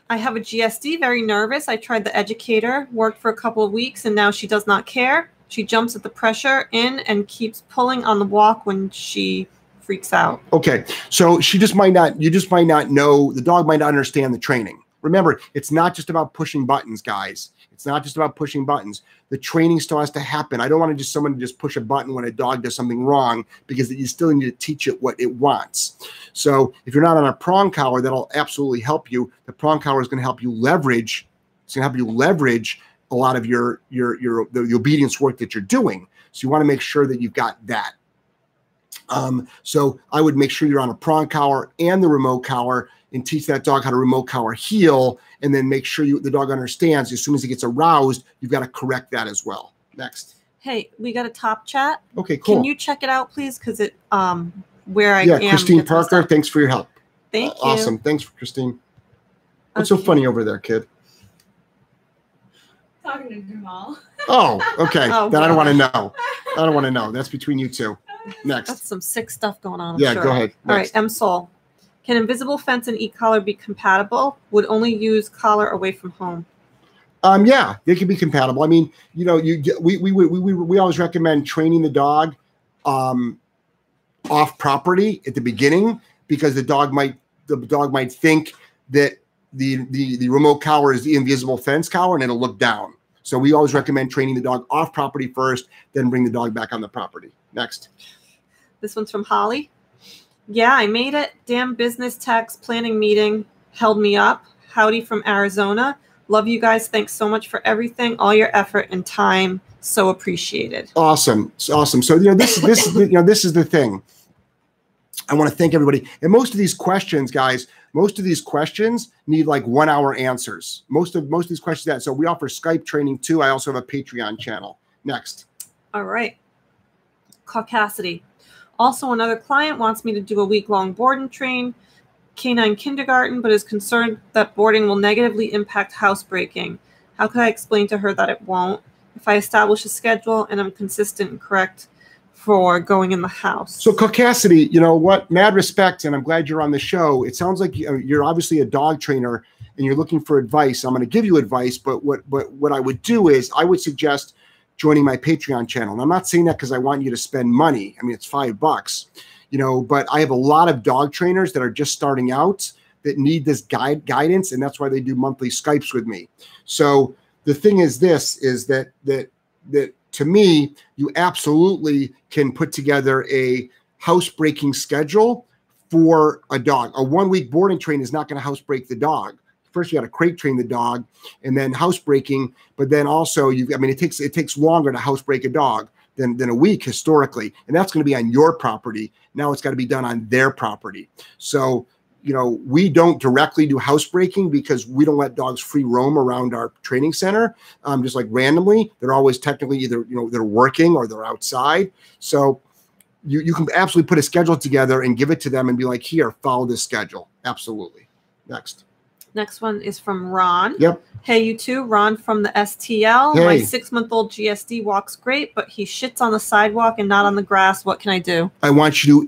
I have a GSD, very nervous. I tried the educator, worked for a couple of weeks, and now she does not care. She jumps at the pressure in and keeps pulling on the walk when she freaks out. Okay, so you just might not know, the dog might not understand the training. Remember, it's not just about pushing buttons, guys. It's not just about pushing buttons. The training still has to happen. I don't want someone to just push a button when a dog does something wrong, because you still need to teach it what it wants. So if you're not on a prong collar, that'll absolutely help you. The prong collar is going to help you leverage. It's going to help you leverage a lot of the obedience work that you're doing. So you want to make sure that you've got that. So I would make sure you're on a prong collar and the remote collar, and teach that dog how to remote collar heel, and then make sure the dog understands as soon as it gets aroused, you've got to correct that as well. Next. Hey, we got a top chat. Okay, cool. Can you check it out, please? Because it where I am. Yeah, Christine Parker, thanks for your help. Thank you. Awesome. Thanks, Christine. What's so funny over there, kid? Talking to Jamal. Oh, okay. Then I don't want to know. I don't want to know. That's between you two. Next. That's some sick stuff going on. Yeah, go ahead. All right, M. Soul. Can invisible fence and e-collar be compatible? Would only use collar away from home. Yeah, they can be compatible. I mean, we always recommend training the dog off property at the beginning, because the dog might think that the remote collar is the invisible fence collar, and it'll look down. So we always recommend training the dog off property first, then bring the dog back on the property. Next. This one's from Holly. Yeah, I made it. Damn business tax planning meeting held me up. Howdy from Arizona. Love you guys. Thanks so much for everything, all your effort and time. So appreciated. Awesome. It's awesome. So this is the thing. I want to thank everybody. And most of these questions, guys, need like 1 hour answers. Most of these questions so we offer Skype training too. I also have a Patreon channel. Next. All right. Caucasity. Also, another client wants me to do a week-long board and train canine kindergarten, but is concerned that boarding will negatively impact housebreaking. How could I explain to her that it won't if I establish a schedule and I'm consistent and correct for going in the house? So Caucasity, you know what? Mad respect, and I'm glad you're on the show. It sounds like you're obviously a dog trainer and you're looking for advice. I'm going to give you advice, but what I would do is I would suggest joining my Patreon channel. And I'm not saying that because I want you to spend money. I mean, it's $5, but I have a lot of dog trainers that are just starting out that need this guidance. And that's why they do monthly Skypes with me. So the thing is that to me, you absolutely can put together a housebreaking schedule for a dog. A 1 week boarding train is not going to housebreak the dog. First, you got to crate train the dog, and then housebreaking. But then also, it takes longer to housebreak a dog than a week historically, and that's going to be on your property. Now it's got to be done on their property. So, we don't directly do housebreaking because we don't let dogs free roam around our training center, just like randomly. They're always technically either they're working or they're outside. So you can absolutely put a schedule together and give it to them and be like, here, follow this schedule. Absolutely. Next. Next one is from Ron. Yep. Hey, you two. Ron from the STL. Hey. My 6-month-old GSD walks great, but he shits on the sidewalk and not on the grass. What can I do? I want you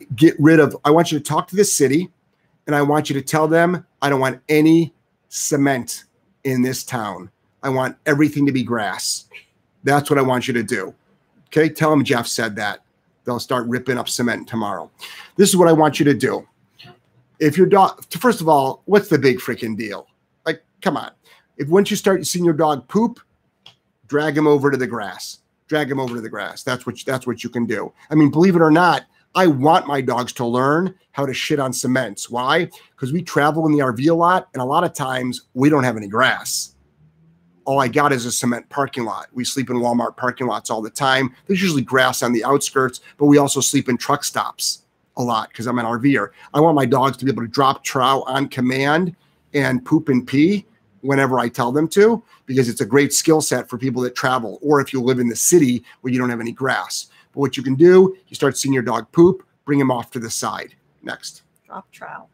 to talk to the city, and I want you to tell them, I don't want any cement in this town. I want everything to be grass. That's what I want you to do. Okay? Tell them Jeff said that. They'll start ripping up cement tomorrow. This is what I want you to do. If your dog, first of all, what's the big freaking deal? Like, come on. Once you start seeing your dog poop, drag him over to the grass. Drag him over to the grass. That's what you can do. I mean, believe it or not, I want my dogs to learn how to shit on cements. Why? Because we travel in the RV a lot, and a lot of times we don't have any grass. All I got is a cement parking lot. We sleep in Walmart parking lots all the time. There's usually grass on the outskirts, but we also sleep in truck stops a lot because I'm an RVer. I want my dogs to be able to drop trow on command and poop and pee whenever I tell them to, because it's a great skill set for people that travel, or if you live in the city where you don't have any grass. But what you can do, you start seeing your dog poop, bring him off to the side. Next. Drop trow.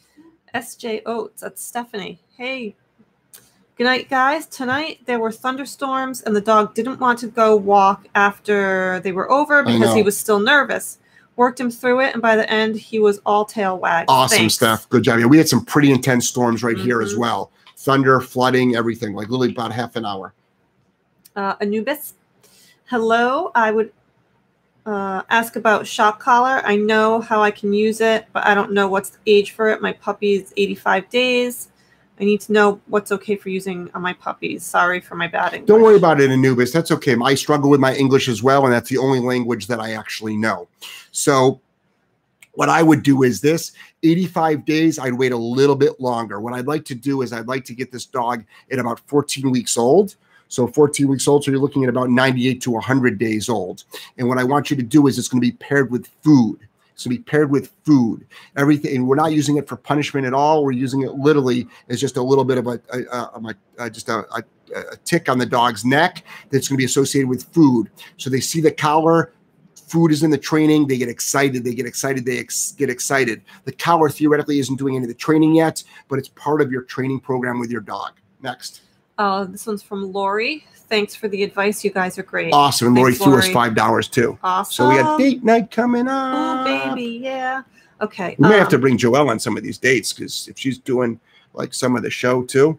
SJ Oates, that's Stephanie. Hey, good night, guys. Tonight there were thunderstorms and the dog didn't want to go walk after they were over because he was still nervous. Worked him through it, and by the end, he was all tail wagged. Awesome, Thanks. Steph. Good job. Yeah, we had some pretty intense storms right here as well. thunder, flooding, everything, like literally about half an hour. Anubis. Hello. I would ask about shock collar. I know how I can use it, but I don't know what's the age for it. My puppy is 85 days. I need to know what's okay for using on my puppies. Sorry for my bad English. Don't worry about it, Anubis. That's okay. I struggle with my English as well, and that's the only language that I actually know. So what I would do is this: 85 days, I'd wait a little bit longer. What I'd like to do is I'd like to get this dog at about 14 weeks old. So 14 weeks old, so you're looking at about 98 to 100 days old. And what I want you to do is it's going to be paired with food. It's going to be paired with food. Everything. And we're not using it for punishment at all. We're using it literally as just a little bit of a tick on the dog's neck that's going to be associated with food. So they see the collar. Food is in the training. They get excited. They get excited. They get excited. The collar theoretically isn't doing any of the training yet, but it's part of your training program with your dog. Next. This one's from Lori. Thanks for the advice. You guys are great. Awesome. And Lori threw us $5 too. Awesome. So we got date night coming up. Oh, baby. Yeah. Okay. We may have to bring Joelle on some of these dates because if she's doing like some of the show too.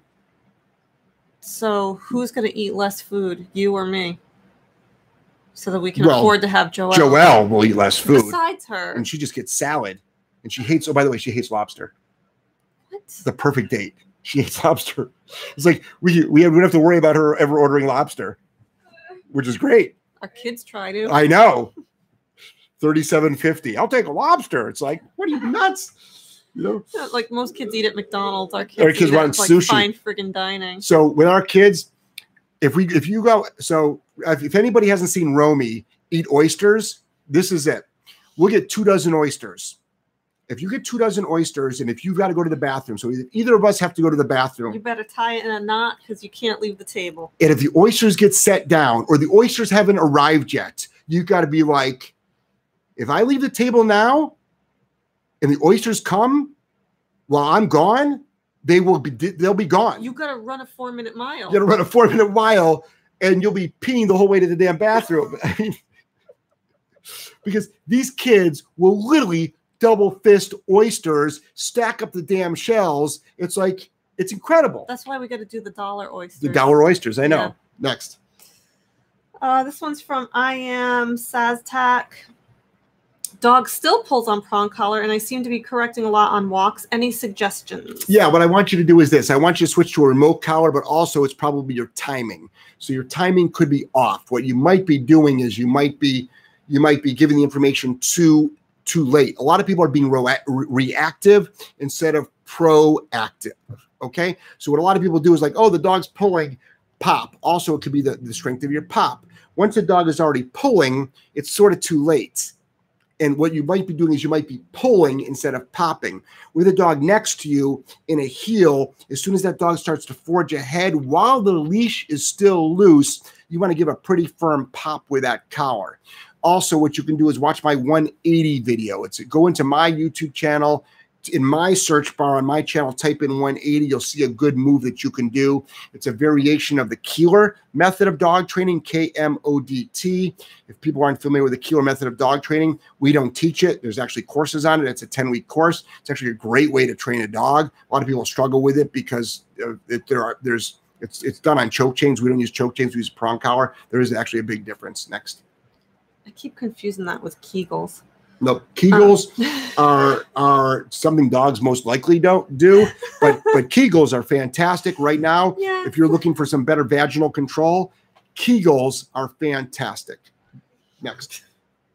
So who's going to eat less food, you or me? So that we can afford to have Joelle. Joelle will eat less food. Besides her. And she just gets salad. And she hates, oh, by the way, she hates lobster. What? The perfect date. She hates lobster. It's like we don't have to worry about her ever ordering lobster, which is great. Our kids try to. I know. $37.50. I'll take a lobster. It's like, what are you, nuts? You know, yeah, like most kids eat at McDonald's. Our kids eat want like sushi. Fine friggin' dining. So with our kids, if anybody hasn't seen Romy eat oysters, this is it. We'll get 2 dozen oysters. If you get 2 dozen oysters, and if you've got to go to the bathroom, so either of us have to go to the bathroom. You better tie it in a knot because you can't leave the table. And if the oysters get set down or the oysters haven't arrived yet, you've got to be like, if I leave the table now and the oysters come while I'm gone, they'll be gone. You got to run a 4-minute mile. You got to run a 4-minute mile and you'll be peeing the whole way to the damn bathroom. I mean, because these kids will literally double fist oysters, stack up the damn shells. It's like, it's incredible. That's why we got to do the dollar oysters. The dollar oysters, I know. Yeah. Next. This one's from I Am Saztac. Dog still pulls on prong collar, and I seem to be correcting a lot on walks. Any suggestions? Yeah, what I want you to do is this. I want you to switch to a remote collar, but also it's probably your timing. So your timing could be off. What you might be doing is you might be giving the information too late. A lot of people are being reactive instead of proactive. Okay. So what a lot of people do is like, oh, the dog's pulling, pop. Also, it could be the strength of your pop. Once the dog is already pulling, it's sort of too late. And what you might be doing is you might be pulling instead of popping. With a dog next to you in a heel, as soon as that dog starts to forge ahead, while the leash is still loose, you want to give a pretty firm pop with that collar. Also, what you can do is watch my 180 video. Go into my YouTube channel. In my search bar on my channel, type in 180. You'll see a good move that you can do. It's a variation of the Keeler method of dog training, KMODT. If people aren't familiar with the Keeler method of dog training, we don't teach it. There's actually courses on it. It's a 10-week course. It's actually a great way to train a dog. A lot of people struggle with it because it's done on choke chains. We don't use choke chains. We use prong collar. There is actually a big difference. Next. I keep confusing that with Kegels. No, Kegels are something dogs most likely don't do, but Kegels are fantastic right now. Yeah. If you're looking for some better vaginal control, Kegels are fantastic. Next.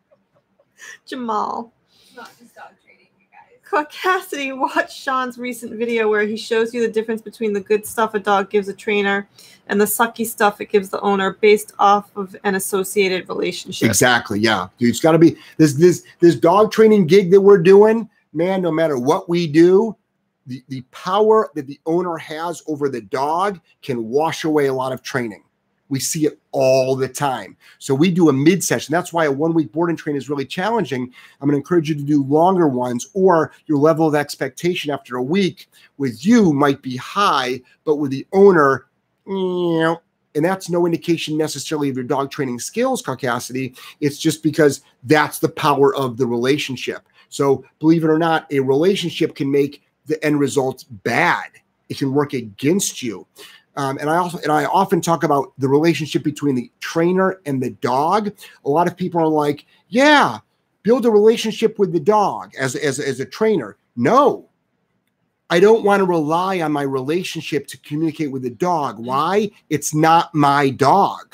Jamal. Not just dog training, you guys. Cassidy, watch Sean's recent video where he shows you the difference between the good stuff a dog gives a trainer and the sucky stuff it gives the owner based off of an associated relationship. Exactly. Yeah. Dude, it's got to be this dog training gig that we're doing, man, no matter what we do, the power that the owner has over the dog can wash away a lot of training. We see it all the time. So we do a mid-session. That's why a 1-week board and train is really challenging. I'm going to encourage you to do longer ones, or your level of expectation after a week with you might be high, but with the owner, and that's no indication necessarily of your dog training skills, Cassidy. It's just because that's the power of the relationship. So believe it or not, a relationship can make the end results bad. it can work against you. And I often talk about the relationship between the trainer and the dog. A lot of people are like, yeah, build a relationship with the dog as a trainer. No, I don't want to rely on my relationship to communicate with the dog. Why? It's not my dog.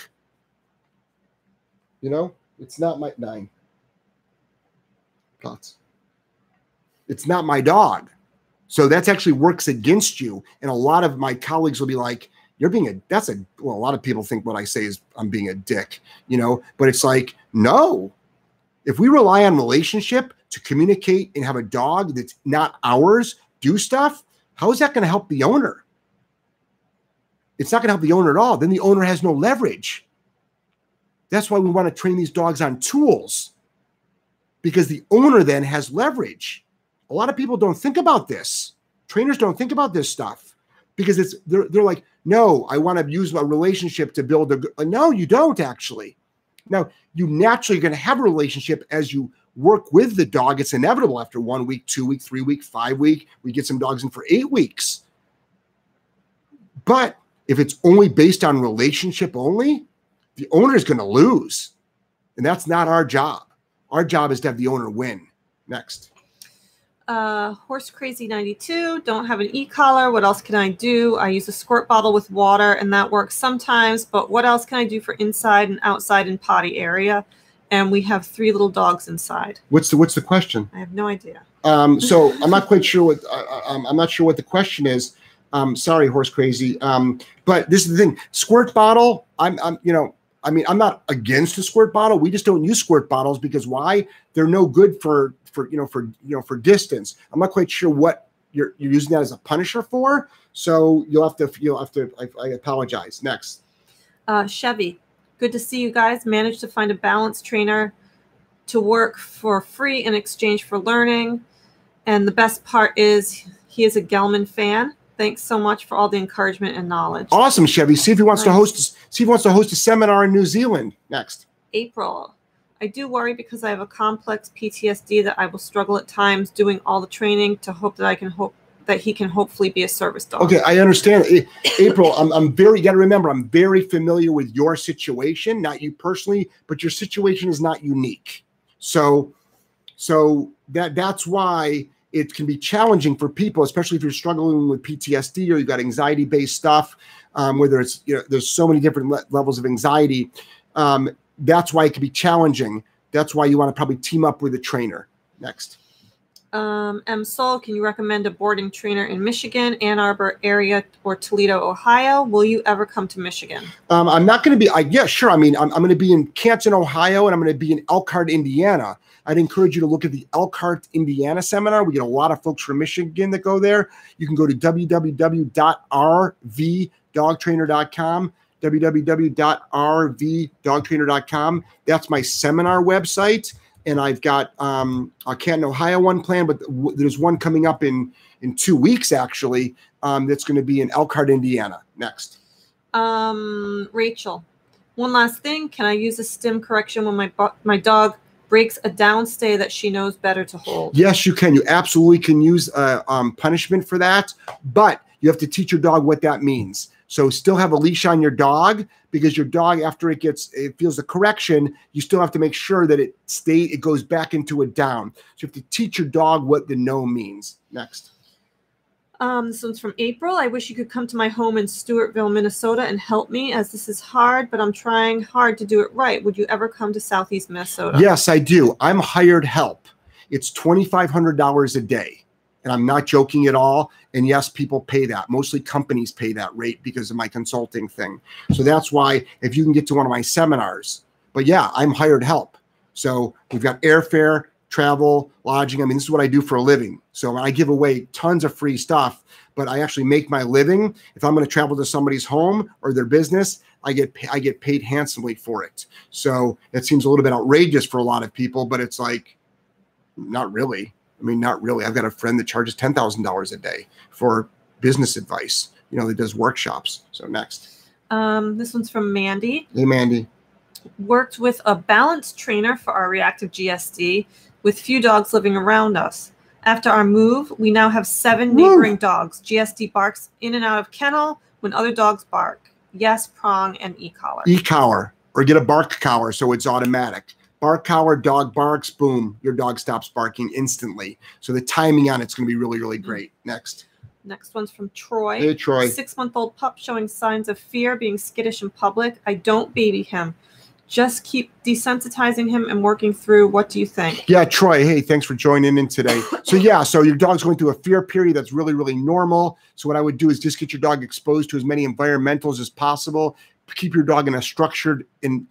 You know, it's not my 9 plots. It's not my dog. So that's actually works against you. And a lot of my colleagues will be like, you're being a lot of people think what I say is I'm being a dick, you know, but it's like, no, if we rely on relationship to communicate and have a dog that's not ours do stuff, how is that going to help the owner? It's not going to help the owner at all. Then the owner has no leverage. That's why we want to train these dogs on tools, because the owner then has leverage. A lot of people don't think about this. Trainers don't think about this stuff because they're like, no, I want to use my relationship to build a. No, you don't actually. Now, you naturally are going to have a relationship as you work with the dog. It's inevitable after 1 week, 2 week, 3 week, 5 week. We get some dogs in for 8 weeks. But if it's only based on relationship only, the owner is going to lose. And that's not our job. Our job is to have the owner win. Next. Horse Crazy 92, don't have an e-collar. What else can I do? I use a squirt bottle with water and that works sometimes, but what else can I do for inside and outside and potty area? And we have 3 little dogs inside. What's the question? I have no idea. So I'm not quite sure what I'm not sure what the question is. Sorry, Horse Crazy. But this is the thing. Squirt bottle. I'm not against a squirt bottle. We just don't use squirt bottles because why? They're no good for distance. I'm not quite sure what you're using that as a punisher for. So you'll have to. I apologize. Next. Chevy, good to see you guys. Managed to find a balanced trainer to work for free in exchange for learning. And the best part is he is a Gellman fan. Thanks so much for all the encouragement and knowledge. Awesome, Chevy. See if he wants to host. See if he wants to host a seminar in New Zealand. Next. April. I do worry because I have a complex PTSD that I will struggle at times doing all the training to hope that he can hopefully be a service dog. Okay, I understand. April, you got to remember, I'm very familiar with your situation, not you personally, but your situation is not unique. So that's why it can be challenging for people, especially if you're struggling with PTSD or you've got anxiety-based stuff, whether it's, there's so many different levels of anxiety. That's why it can be challenging. That's why you want to probably team up with a trainer. Next. M. Soul, can you recommend a boarding trainer in Michigan, Ann Arbor area, or Toledo, Ohio? Will you ever come to Michigan? I'm not going to be, yeah, sure. I mean, I'm going to be in Canton, Ohio, and I'm going to be in Elkhart, Indiana. I'd encourage you to look at the Elkhart, Indiana seminar. We get a lot of folks from Michigan that go there. You can go to www.rvdogtrainer.com. www.rvdogtrainer.com. That's my seminar website. And I've got a Canton, Ohio one planned, but there's one coming up in 2 weeks, actually, that's going to be in Elkhart, Indiana. Next. Rachel, one last thing. Can I use a stim correction when my dog breaks a downstay that she knows better to hold? Yes, you can. You absolutely can use punishment for that, but you have to teach your dog what that means. So still have a leash on your dog, because your dog, after it feels the correction, you still have to make sure that it goes back into a down. So you have to teach your dog what the no means. Next. This one's from April. I wish you could come to my home in Stewartville, Minnesota and help me, as this is hard, but I'm trying hard to do it right. Would you ever come to Southeast Minnesota? Yes, I do. I'm hired help. It's $2,500 a day. And I'm not joking at all. And yes, people pay that. Mostly companies pay that rate because of my consulting thing. So that's why if you can get to one of my seminars. But yeah, I'm hired help. So we've got airfare, travel, lodging. I mean, this is what I do for a living. So I give away tons of free stuff, but I actually make my living. If I'm going to travel to somebody's home or their business, I get paid handsomely for it. So it seems a little bit outrageous for a lot of people, but it's like, not really. I mean, not really. I've got a friend that charges $10,000 a day for business advice, that does workshops. So next. This one's from Mandy. Hey, Mandy. Worked with a balanced trainer for our reactive GSD with few dogs living around us. After our move, we now have 7 neighboring dogs. GSD barks in and out of kennel when other dogs bark. Yes, prong and e-collar. E-collar, or get a bark collar so it's automatic. Bark collar, dog barks, boom, your dog stops barking instantly. So the timing on it's going to be really, really great. Next. Next one's from Troy. Hey, Troy. 6-month-old pup showing signs of fear, being skittish in public. I don't baby him. Just keep desensitizing him and working through. What do you think? Yeah, Troy, hey, thanks for joining in today. So yeah, so your dog's going through a fear period. That's really, really normal. So what I would do is just get your dog exposed to as many environmentals as possible. Keep your dog in a structured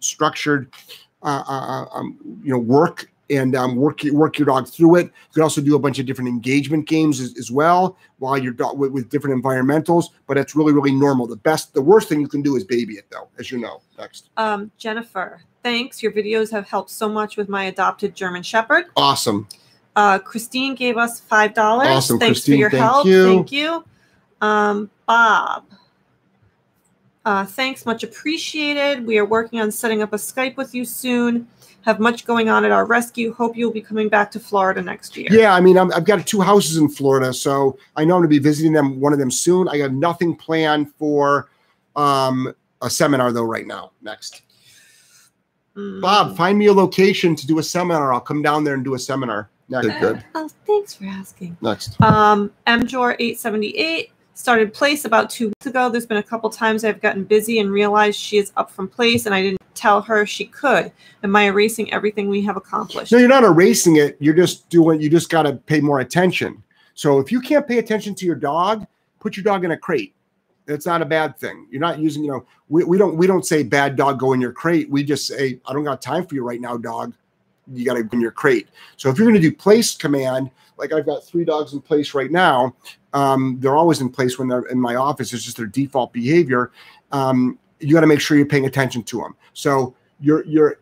work and work your dog through it. You can also do a bunch of different engagement games as well while your dog with different environmentals, but it's really, really normal. The worst thing you can do is baby it though, as you know. Next. Jennifer, thanks. Your videos have helped so much with my adopted German Shepherd. Awesome. Christine gave us $5. Awesome, thanks Christine, for your help. Thank you. Bob. Thanks, much appreciated. We are working on setting up a Skype with you soon. Have much going on at our rescue. Hope you'll be coming back to Florida next year. Yeah, I mean, I've got 2 houses in Florida, so I know I'm going to be visiting one of them soon. I got nothing planned for a seminar though right now. Next. Bob, find me a location to do a seminar. I'll come down there and do a seminar. Next. Good. Oh, thanks for asking. Next. MJOR878 started place about 2 weeks ago. There's been a couple times I've gotten busy and realized she is up from place, and I didn't tell her she could. Am I erasing everything we have accomplished? No, you're not erasing it. You're just doing. You just got to pay more attention. So if you can't pay attention to your dog, put your dog in a crate. That's not a bad thing. You're not using. We don't say bad dog go in your crate. We just say I don't got time for you right now, dog. You got to go in your crate. So if you're going to do place command, like I've got 3 dogs in place right now. They're always in place when they're in my office. It's just their default behavior. You got to make sure you're paying attention to them. So you're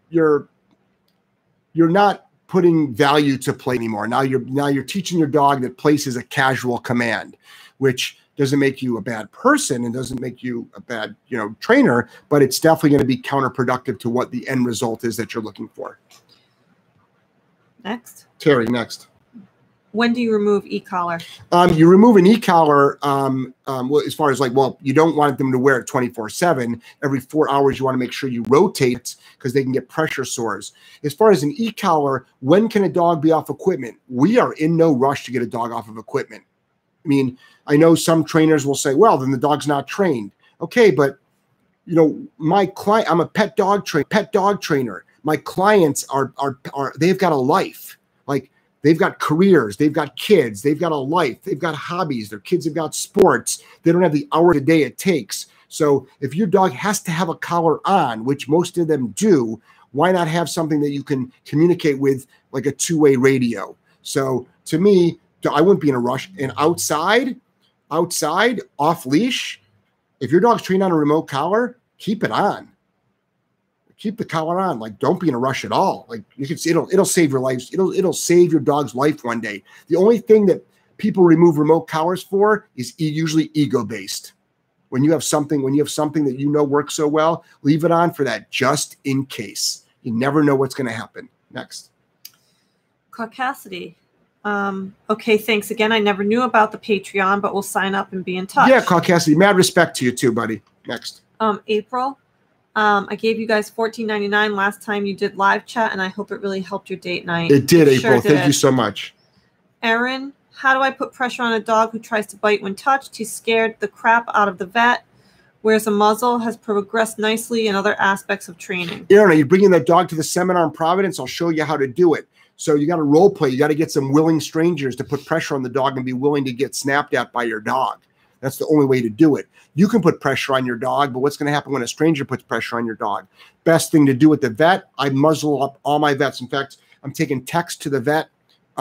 not putting value to play anymore. Now you're teaching your dog that place is a casual command, which doesn't make you a bad person and doesn't make you a bad trainer, but it's definitely going to be counterproductive to what the end result is that you're looking for. Next. Terry, next. When do you remove e-collar? You remove an e-collar well, as far as you don't want them to wear it 24/7. Every 4 hours, you want to make sure you rotate it because they can get pressure sores. As far as an e-collar, when can a dog be off equipment? We are in no rush to get a dog off of equipment. I mean, I know some trainers will say, well, then the dog's not trained. Okay, but my client, I'm a pet dog trainer. My clients they've got a life. They've got careers, they've got kids, they've got a life, they've got hobbies, their kids have got sports. They don't have the hour a day it takes. So if your dog has to have a collar on, which most of them do, why not have something that you can communicate with like a 2-way radio? So to me, I wouldn't be in a rush. And outside, off leash, if your dog's trained on a remote collar, keep it on. Keep the collar on. Don't be in a rush at all. You can see it'll save your life. It'll save your dog's life one day. The only thing that people remove remote collars for is usually ego-based. When you have something that works so well, leave it on for that just in case. You never know what's going to happen. Next. Caucasity. Okay, thanks again. I never knew about the Patreon, but we'll sign up and be in touch. Yeah, Caucasity. Mad respect to you too, buddy. Next. April. I gave you guys $14.99 last time you did live chat, and I hope it really helped your date night. It did, April. Thank you so much. Erin, how do I put pressure on a dog who tries to bite when touched? He's scared the crap out of the vet. Wears a muzzle, has progressed nicely in other aspects of training. Erin, are you bringing that dog to the seminar in Providence? I'll show you how to do it. So you got to role play. You got to get some willing strangers to put pressure on the dog and be willing to get snapped at by your dog. That's the only way to do it. You can put pressure on your dog, but what's going to happen when a stranger puts pressure on your dog? Best thing to do with the vet, I muzzle up all my vets. In fact, I'm taking Tex to the vet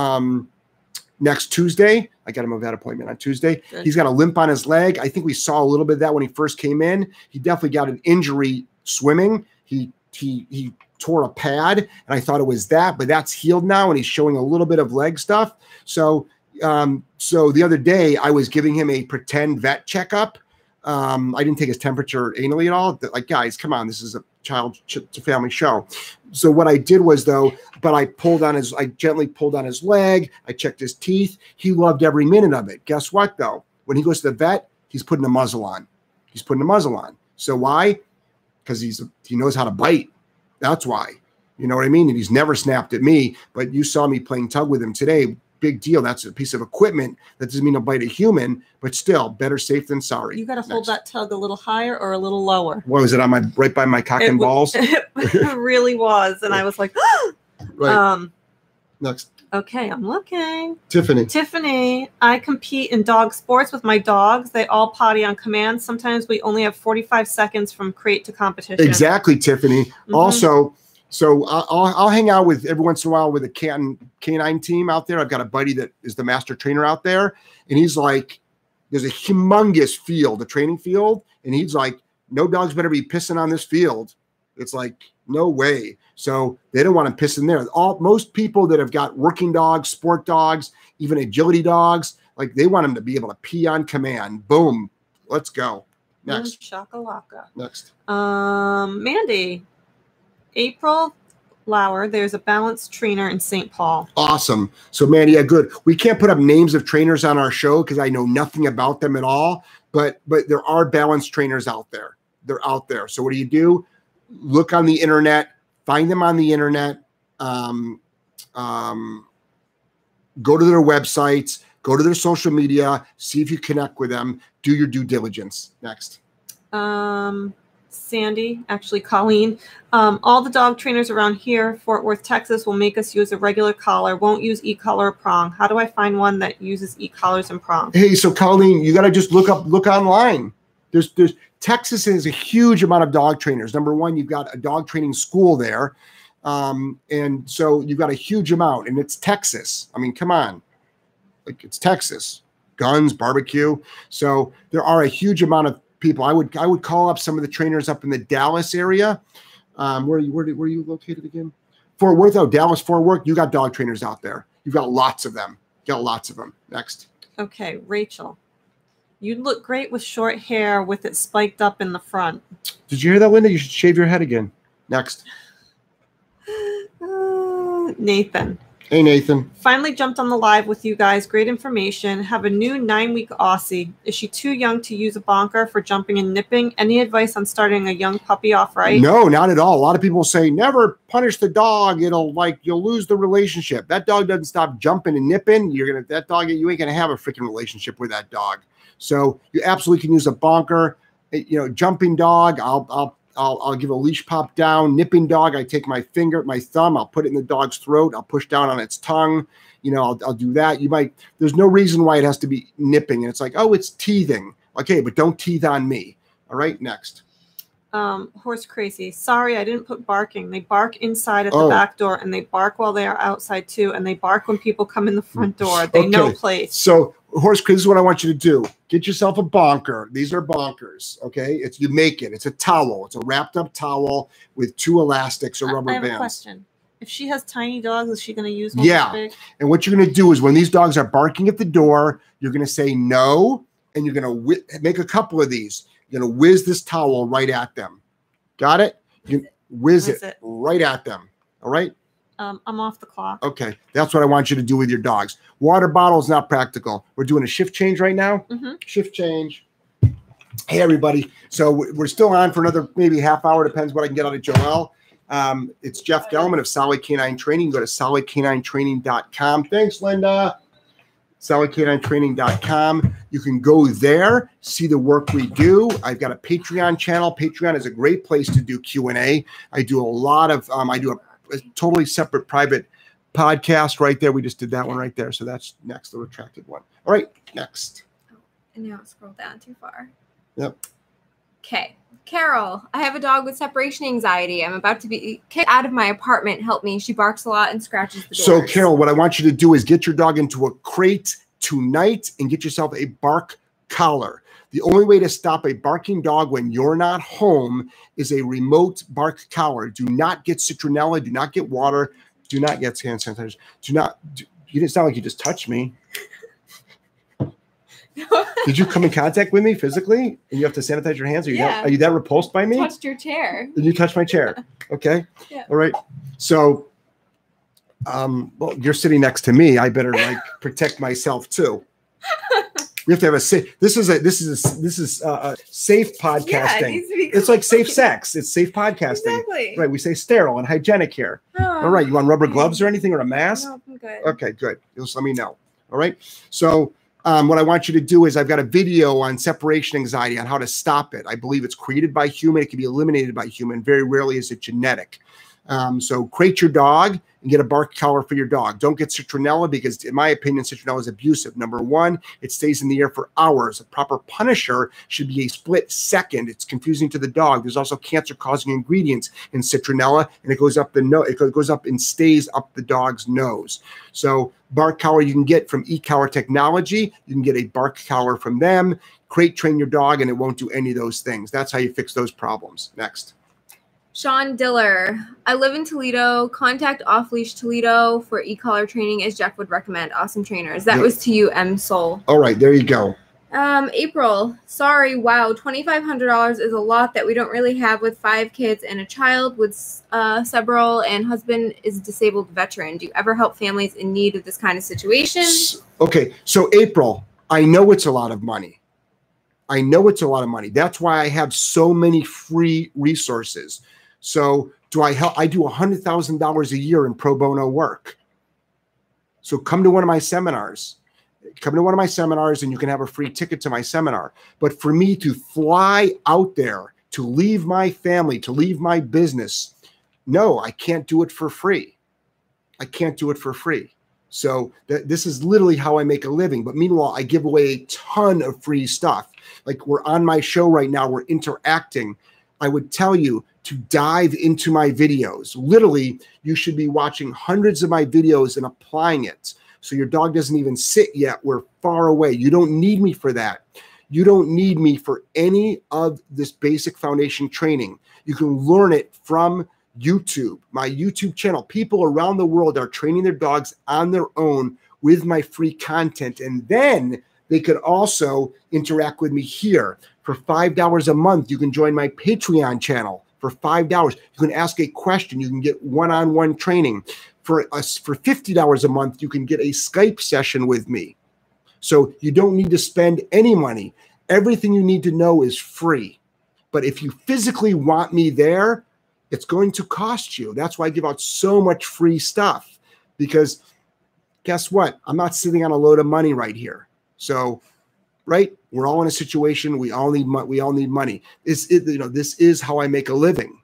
next Tuesday. I got him a vet appointment on Tuesday. Good. He's got a limp on his leg. I think we saw a little bit of that when he first came in. He definitely got an injury swimming. He tore a pad, and I thought it was that, but that's healed now, and he's showing a little bit of leg stuff. So the other day I was giving him a pretend vet checkup I didn't take his temperature anally at all. Like, guys, come on, this is a to family show. So what I did was though, but I gently pulled on his leg. I checked his teeth. He loved every minute of it. Guess what though? When he goes to the vet, he's putting a muzzle on. He's putting a muzzle on. So why? Because he knows how to bite. That's why. You know what I mean? And he's never snapped at me, but you saw me playing tug with him today. Big deal. That's a piece of equipment. That doesn't mean he'll bite a human, but still, better safe than sorry. You got to hold that tug a little higher or a little lower. What was it on right by my cock and balls? It really was, and I was like, right. Next. Okay, I'm looking. Tiffany, I compete in dog sports with my dogs. They all potty on command. Sometimes we only have 45 seconds from crate to competition. Exactly, Tiffany. Mm-hmm. Also. So I'll hang out with every once in a while with a canine team out there. I've got a buddy that is the master trainer out there, and he's like, there's a humongous field, a training field, and he's like, no dogs better be pissing on this field. It's like, no way. So they don't want them pissing there. Most people that have got working dogs, sport dogs, even agility dogs, like they want them to be able to pee on command. Boom. Let's go. Next. Shakalaka. Next. Mandy. April Lauer, there's a balanced trainer in St. Paul. Awesome. So, Mandy, yeah, good. We can't put up names of trainers on our show because I know nothing about them at all, but there are balanced trainers out there. They're out there. So what do? Look on the internet, find them on the internet, go to their websites, go to their social media, see if you connect with them, do your due diligence. Next. Sandy, actually Colleen, all the dog trainers around here, Fort Worth, Texas, will make us use a regular collar, won't use e-collar or prong. How do I find one that uses e-collars and prong? Hey, so Colleen, you got to just look online. There's Texas has a huge amount of dog trainers. Number one, you've got a dog training school there. And so you've got a huge amount, and it's Texas. I mean, come on. Like, it's Texas. Guns, barbecue. So there are a huge amount of people. I would call up some of the trainers up in the Dallas area. Where are you located again? Fort Worth. Oh, Dallas, Fort Worth. You got dog trainers out there. You've got lots of them. Next. Okay, Rachel. You'd look great with short hair with it spiked up in the front. Did you hear that, Linda? You should shave your head again. Next. Nathan. Hey, Nathan. Finally jumped on the live with you guys. Great information. Have a new 9-week Aussie. Is she too young to use a bonker for jumping and nipping? Any advice on starting a young puppy off right? No, not at all. A lot of people say never punish the dog. You'll lose the relationship. That dog doesn't stop jumping and nipping. You ain't gonna have a freaking relationship with that dog. So you absolutely can use a bonker. Jumping dog, I'll give a leash pop down. Nipping dog, I take my thumb, I'll put it in the dog's throat. I'll push down on its tongue. I'll do that. There's no reason why it has to be nipping. And it's like, oh, it's teething. Okay, but don't teeth on me. All right, next. Horse crazy. Sorry, I didn't put barking. They bark inside at the back door, and they bark while they are outside too, and they bark when people come in the front door. They know place. So horse crazy is what I want you to do. Get yourself a bonker. These are bonkers. Okay, you make it. It's a towel. It's a wrapped up towel with 2 elastics or rubber bands. I have a question. If she has tiny dogs, is she going to use one? Yeah. And what you're going to do is when these dogs are barking at the door, you're going to say no, and you're going to make a couple of these. You're going to whiz this towel right at them. Got it? You whiz it right at them. All right? I'm off the clock. Okay. That's what I want you to do with your dogs. Water bottle is not practical. We're doing a shift change right now. Mm-hmm. Shift change. Hey, everybody. So we're still on for another maybe half hour. Depends what I can get out of Joelle. It's Jeff Gellman of Solid Canine Training. Go to solidcaninetraining.com. Thanks, Linda. solidcaninetraining.com. You can go there, see the work we do. I've got a Patreon channel. Patreon is a great place to do Q&A. I do a lot of, I do a totally separate private podcast right there. We just did that one right there. So that's next, the retracted one. All right, next. Oh, and now scroll down too far. Yep. Okay. Carol, I have a dog with separation anxiety. I'm about to be kicked out of my apartment. Help me. She barks a lot and scratches the doors. So, Carol, what I want you to do is get your dog into a crate tonight and get yourself a bark collar. The only way to stop a barking dog when you're not home is a remote bark collar. Do not get citronella. Do not get water. Do not get hand sanitizers. You didn't sound like you just touched me. Did you come in contact with me physically? And you have to sanitize your hands? Are you that repulsed by me? Touched your chair. Did you touch my chair? Okay. Yeah. All right. So, well, you're sitting next to me. I better like protect myself too. We have to have a safe. This is safe podcasting. Yeah, it's like safe sex. It's safe podcasting. Exactly. Right. We say sterile and hygienic here. Oh, all right. You want rubber gloves or anything or a mask? No, I'm good. Okay, good. Just let me know. All right. So what I want you to do is I've got a video on separation anxiety on how to stop it. I believe it's created by human. It can be eliminated by human. Very rarely is it genetic. So crate your dog and get a bark collar for your dog. Don't get citronella because, in my opinion, citronella is abusive. Number one, it stays in the air for hours. A proper punisher should be a split second. It's confusing to the dog. There's also cancer-causing ingredients in citronella, and it goes up the nose. It goes up and stays up the dog's nose. So bark collar you can get from e-collar technology. You can get a bark collar from them. Crate train your dog, and it won't do any of those things. That's how you fix those problems. Next. Sean Diller. I live in Toledo. Contact Off Leash Toledo for e-collar training as Jeff would recommend. Awesome trainers. That was to you, M. Soul. All right, there you go. April. Sorry, wow. $2,500 is a lot that we don't really have with 5 kids and a child with several, and husband is a disabled veteran. Do you ever help families in need of this kind of situation? Okay, so April, I know it's a lot of money. I know it's a lot of money. That's why I have so many free resources. So do I help? I do $100,000 a year in pro bono work. So come to one of my seminars. Come to one of my seminars and you can have a free ticket to my seminar. But for me to fly out there, to leave my family, to leave my business, no, I can't do it for free. I can't do it for free. So this is literally how I make a living. But meanwhile, I give away a ton of free stuff. Like we're on my show right now, we're interacting. I would tell you to dive into my videos. Literally, you should be watching hundreds of my videos and applying it. So your dog doesn't even sit yet. We're far away. You don't need me for that. You don't need me for any of this basic foundation training. You can learn it from YouTube, my YouTube channel. People around the world are training their dogs on their own with my free content. And then they could also interact with me here. For $5 a month, you can join my Patreon channel. For $5, you can ask a question. You can get one-on-one training. For $50 a month, you can get a Skype session with me. So you don't need to spend any money. Everything you need to know is free. But if you physically want me there, it's going to cost you. That's why I give out so much free stuff. Because guess what? I'm not sitting on a load of money right here. So, right? We're all in a situation. We all need money. This is how I make a living.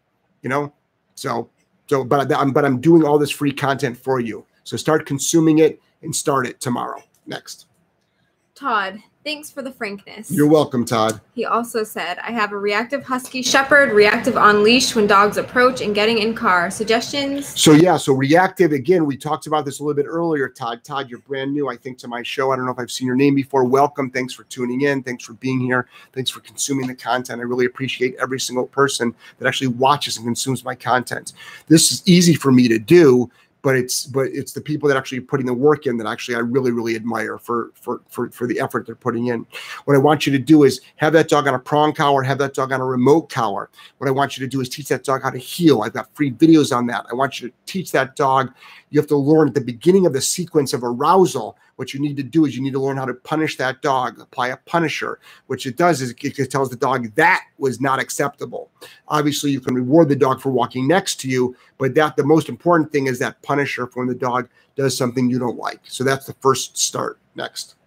But I'm doing all this free content for you. So start consuming it and start it tomorrow. Next. Todd, thanks for the frankness. You're welcome, Todd. He also said, I have a reactive husky shepherd, reactive on leash when dogs approach and getting in car. Suggestions? So reactive, again, we talked about this a little bit earlier, Todd. Todd, you're brand new, I think, to my show. I don't know if I've seen your name before. Welcome. Thanks for tuning in. Thanks for being here. Thanks for consuming the content. I really appreciate every single person that actually watches and consumes my content. This is easy for me to do. But it's the people that actually are putting the work in that actually I really, really admire for the effort they're putting in. What I want you to do is have that dog on a prong collar, have that dog on a remote collar. What I want you to do is teach that dog how to heel. I've got free videos on that. I want you to teach that dog. You have to learn at the beginning of the sequence of arousal. What you need to do is you need to learn how to punish that dog, apply a punisher. What it does is it tells the dog that was not acceptable. Obviously, you can reward the dog for walking next to you, but the most important thing is that punisher for when the dog does something you don't like. So that's the first start. Next.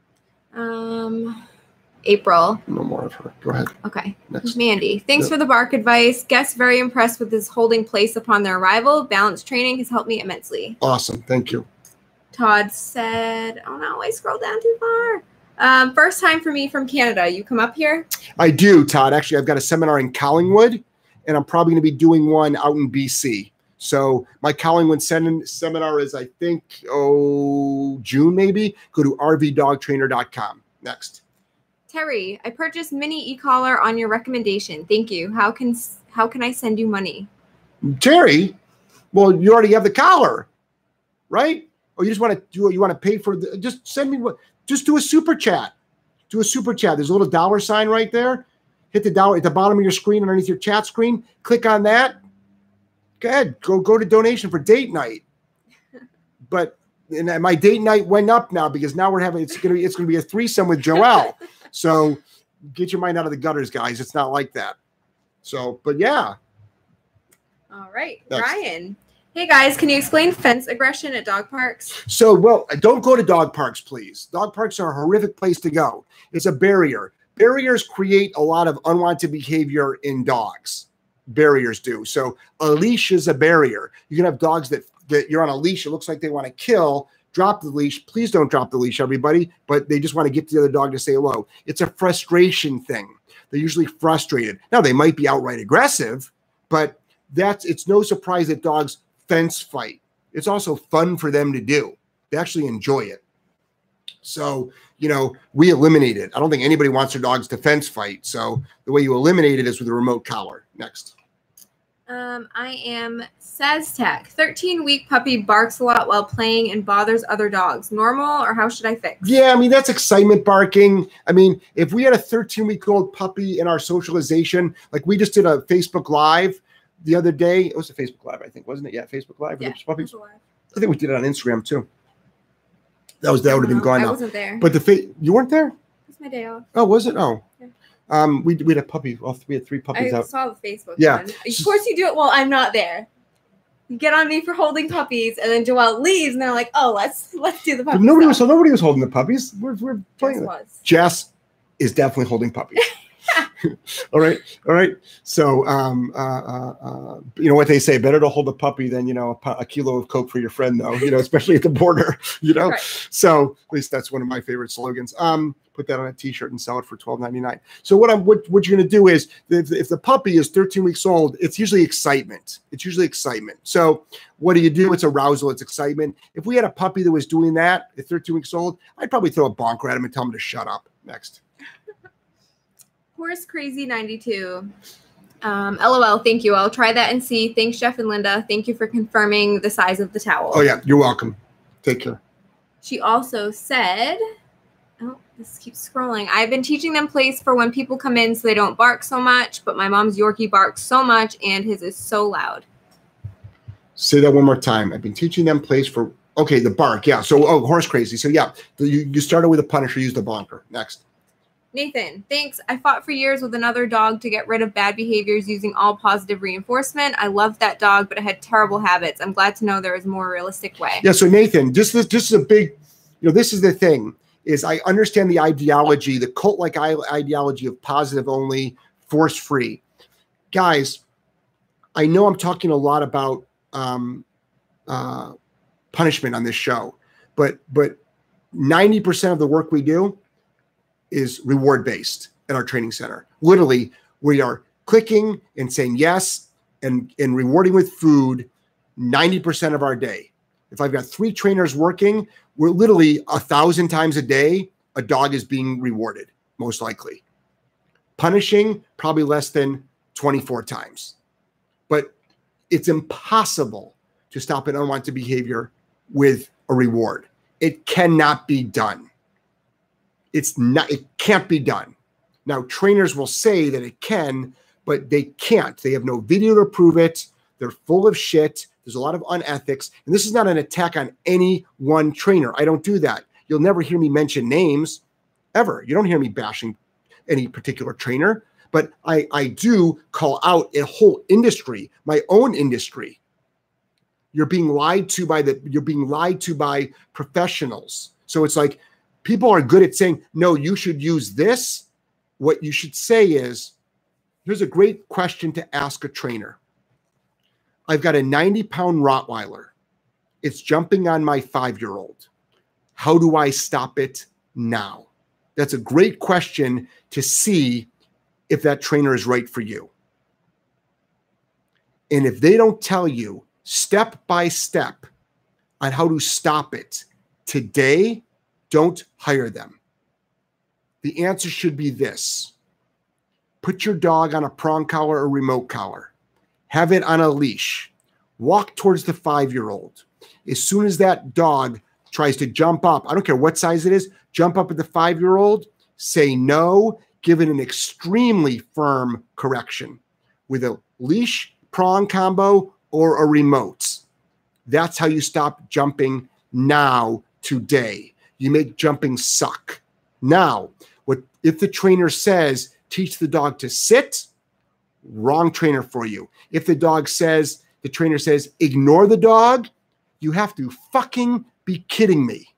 April. No more of her. Go ahead. Okay. Next. Mandy. Thanks for the bark advice. Guests very impressed with his holding place upon their arrival. Balanced training has helped me immensely. Awesome. Thank you. Todd said, oh no, I scrolled down too far. First time for me from Canada. You come up here? I do, Todd. Actually, I've got a seminar in Collingwood, and I'm probably going to be doing one out in BC. So my Collingwood seminar is, I think, June maybe. Go to rvdogtrainer.com. Next. Terry, I purchased mini e-collar on your recommendation. Thank you. How can I send you money? Terry? Well, you already have the collar, right? Or you just want to pay for just send me just do a super chat. Do a super chat. There's a little $ right there. Hit the dollar at the bottom of your screen underneath your chat screen. Click on that. Go ahead. Go to donation for date night. But and my date night went up now because now we're having it's gonna be a threesome with Joelle. So get your mind out of the gutters, guys. It's not like that. So, but yeah. All right, next. Ryan. Hey guys, can you explain fence aggression at dog parks? So, well, don't go to dog parks, please. Dog parks are a horrific place to go. It's a barrier. Barriers create a lot of unwanted behavior in dogs. Barriers do. So a leash is a barrier. You can have dogs that you're on a leash. It looks like they want to kill. Drop the leash. Please don't drop the leash, everybody. But they just want to get to the other dog to say hello. It's a frustration thing. They're usually frustrated. Now, they might be outright aggressive, but it's no surprise that dogs fence fight. It's also fun for them to do. They actually enjoy it. So, you know, we eliminate it. I don't think anybody wants their dogs to fence fight. So the way you eliminate it is with a remote collar. Next. I am Saztech. 13-week puppy barks a lot while playing and bothers other dogs. Normal, or how should I fix? Yeah, I mean, that's excitement barking. I mean, if we had a 13-week-old puppy in our socialization, like we just did a Facebook Live the other day. It was a Facebook Live, I think, wasn't it? Yeah, Facebook Live. Yeah, puppies. I think we did it on Instagram too. That would have been gone now. I wasn't there. But you weren't there? It's my day off. Oh, was it? Oh. Yeah. We had a puppy. We had 3 puppies out. I saw the Facebook yeah. one. Of course you do it while I'm not there. You get on me for holding puppies, and then Joelle leaves, and they're like, "Oh, let's do the puppies." Nobody was holding the puppies. We're playing. Jess is definitely holding puppies. All right. So, you know what they say, better to hold a puppy than, you know, a kilo of Coke for your friend, though, you know, especially at the border, you know? Right. So at least that's one of my favorite slogans. Put that on a t-shirt and sell it for $12.99. So what you're going to do is if the puppy is 13 weeks old, it's usually excitement. So what do you do? It's arousal. It's excitement. If we had a puppy that was doing that at 13 weeks old, I'd probably throw a bonker at him and tell him to shut up. Next. Horse Crazy 92. LOL. Thank you. I'll try that and see. Thanks, Jeff and Linda. Thank you for confirming the size of the towel. Oh yeah, you're welcome. Take care. She also said, oh, this keeps scrolling. I've been teaching them place for when people come in so they don't bark so much, but my mom's Yorkie barks so much and his is so loud. Say that one more time. I've been teaching them place for, okay, the bark. Yeah. So, Horse Crazy. So yeah, you started with a punisher, use the bonker. Next. Nathan, thanks. I fought for years with another dog to get rid of bad behaviors using all positive reinforcement. I loved that dog, but it had terrible habits. I'm glad to know there is a more realistic way. Yeah, so Nathan, this is a big, you know, this is the thing, is I understand the ideology, the cult-like ideology of positive only, force-free. Guys, I know I'm talking a lot about punishment on this show, but 90% of the work we do is reward-based at our training center. Literally, we are clicking and saying yes and rewarding with food 90% of our day. If I've got 3 trainers working, we're literally 1,000 times a day, a dog is being rewarded, most likely. Punishing, probably less than 24 times. But it's impossible to stop an unwanted behavior with a reward. It cannot be done. It can't be done. Now, trainers will say that it can, but they can't. They have no video to prove it. They're full of shit. There's a lot of unethics. And this is not an attack on any one trainer. I don't do that. You'll never hear me mention names, ever. You don't hear me bashing any particular trainer. But I do call out a whole industry, my own industry. You're being lied to by professionals. So it's like, people are good at saying, no, you should use this. What you should say is, here's a great question to ask a trainer. I've got a 90-pound Rottweiler. It's jumping on my 5-year-old. How do I stop it now? That's a great question to see if that trainer is right for you. And if they don't tell you step by step on how to stop it today, don't hire them. The answer should be this. Put your dog on a prong collar or remote collar. Have it on a leash. Walk towards the 5-year-old. As soon as that dog tries to jump up, I don't care what size it is, jump up at the 5-year-old, say no, give it an extremely firm correction with a leash, prong combo, or a remote. That's how you stop jumping now, today. You make jumping suck. Now, what if the trainer says, teach the dog to sit? Wrong trainer for you. If the trainer says, ignore the dog, you have to fucking be kidding me.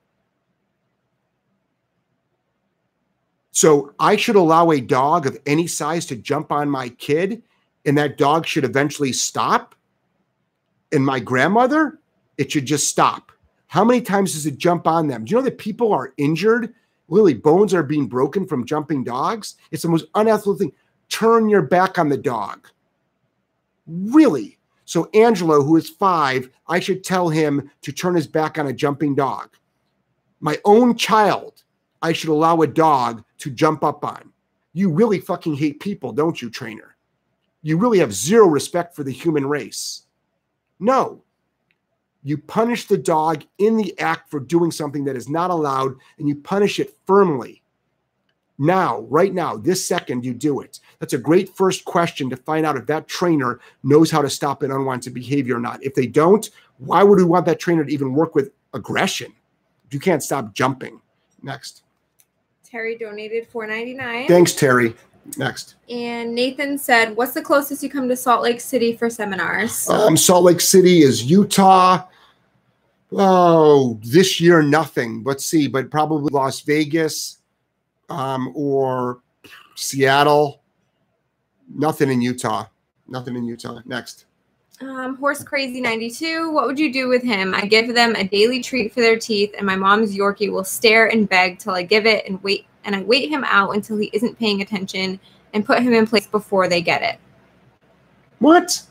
So I should allow a dog of any size to jump on my kid, and that dog should eventually stop? And my grandmother, it should just stop. How many times does it jump on them? Do you know that people are injured? Literally, bones are being broken from jumping dogs. It's the most unethical thing. Turn your back on the dog. Really? So Angelo, who is 5, I should tell him to turn his back on a jumping dog. My own child, I should allow a dog to jump up on. You really fucking hate people, don't you, trainer? You really have zero respect for the human race. No. You punish the dog in the act for doing something that is not allowed, and you punish it firmly. Now, right now, this second, you do it. That's a great first question to find out if that trainer knows how to stop an unwanted behavior or not. If they don't, why would we want that trainer to even work with aggression if you can't stop jumping? Next. Terry donated $4.99. Thanks, Terry. Next. And Nathan said, what's the closest you come to Salt Lake City for seminars? Salt Lake City is Utah. Oh, this year, nothing. Let's see, but probably Las Vegas or Seattle. Nothing in Utah. Nothing in Utah. Next. Horse Crazy 92. What would you do with him? I give them a daily treat for their teeth, and my mom's Yorkie will stare and beg till I give it and wait. And I wait him out until he isn't paying attention and put him in place before they get it. What?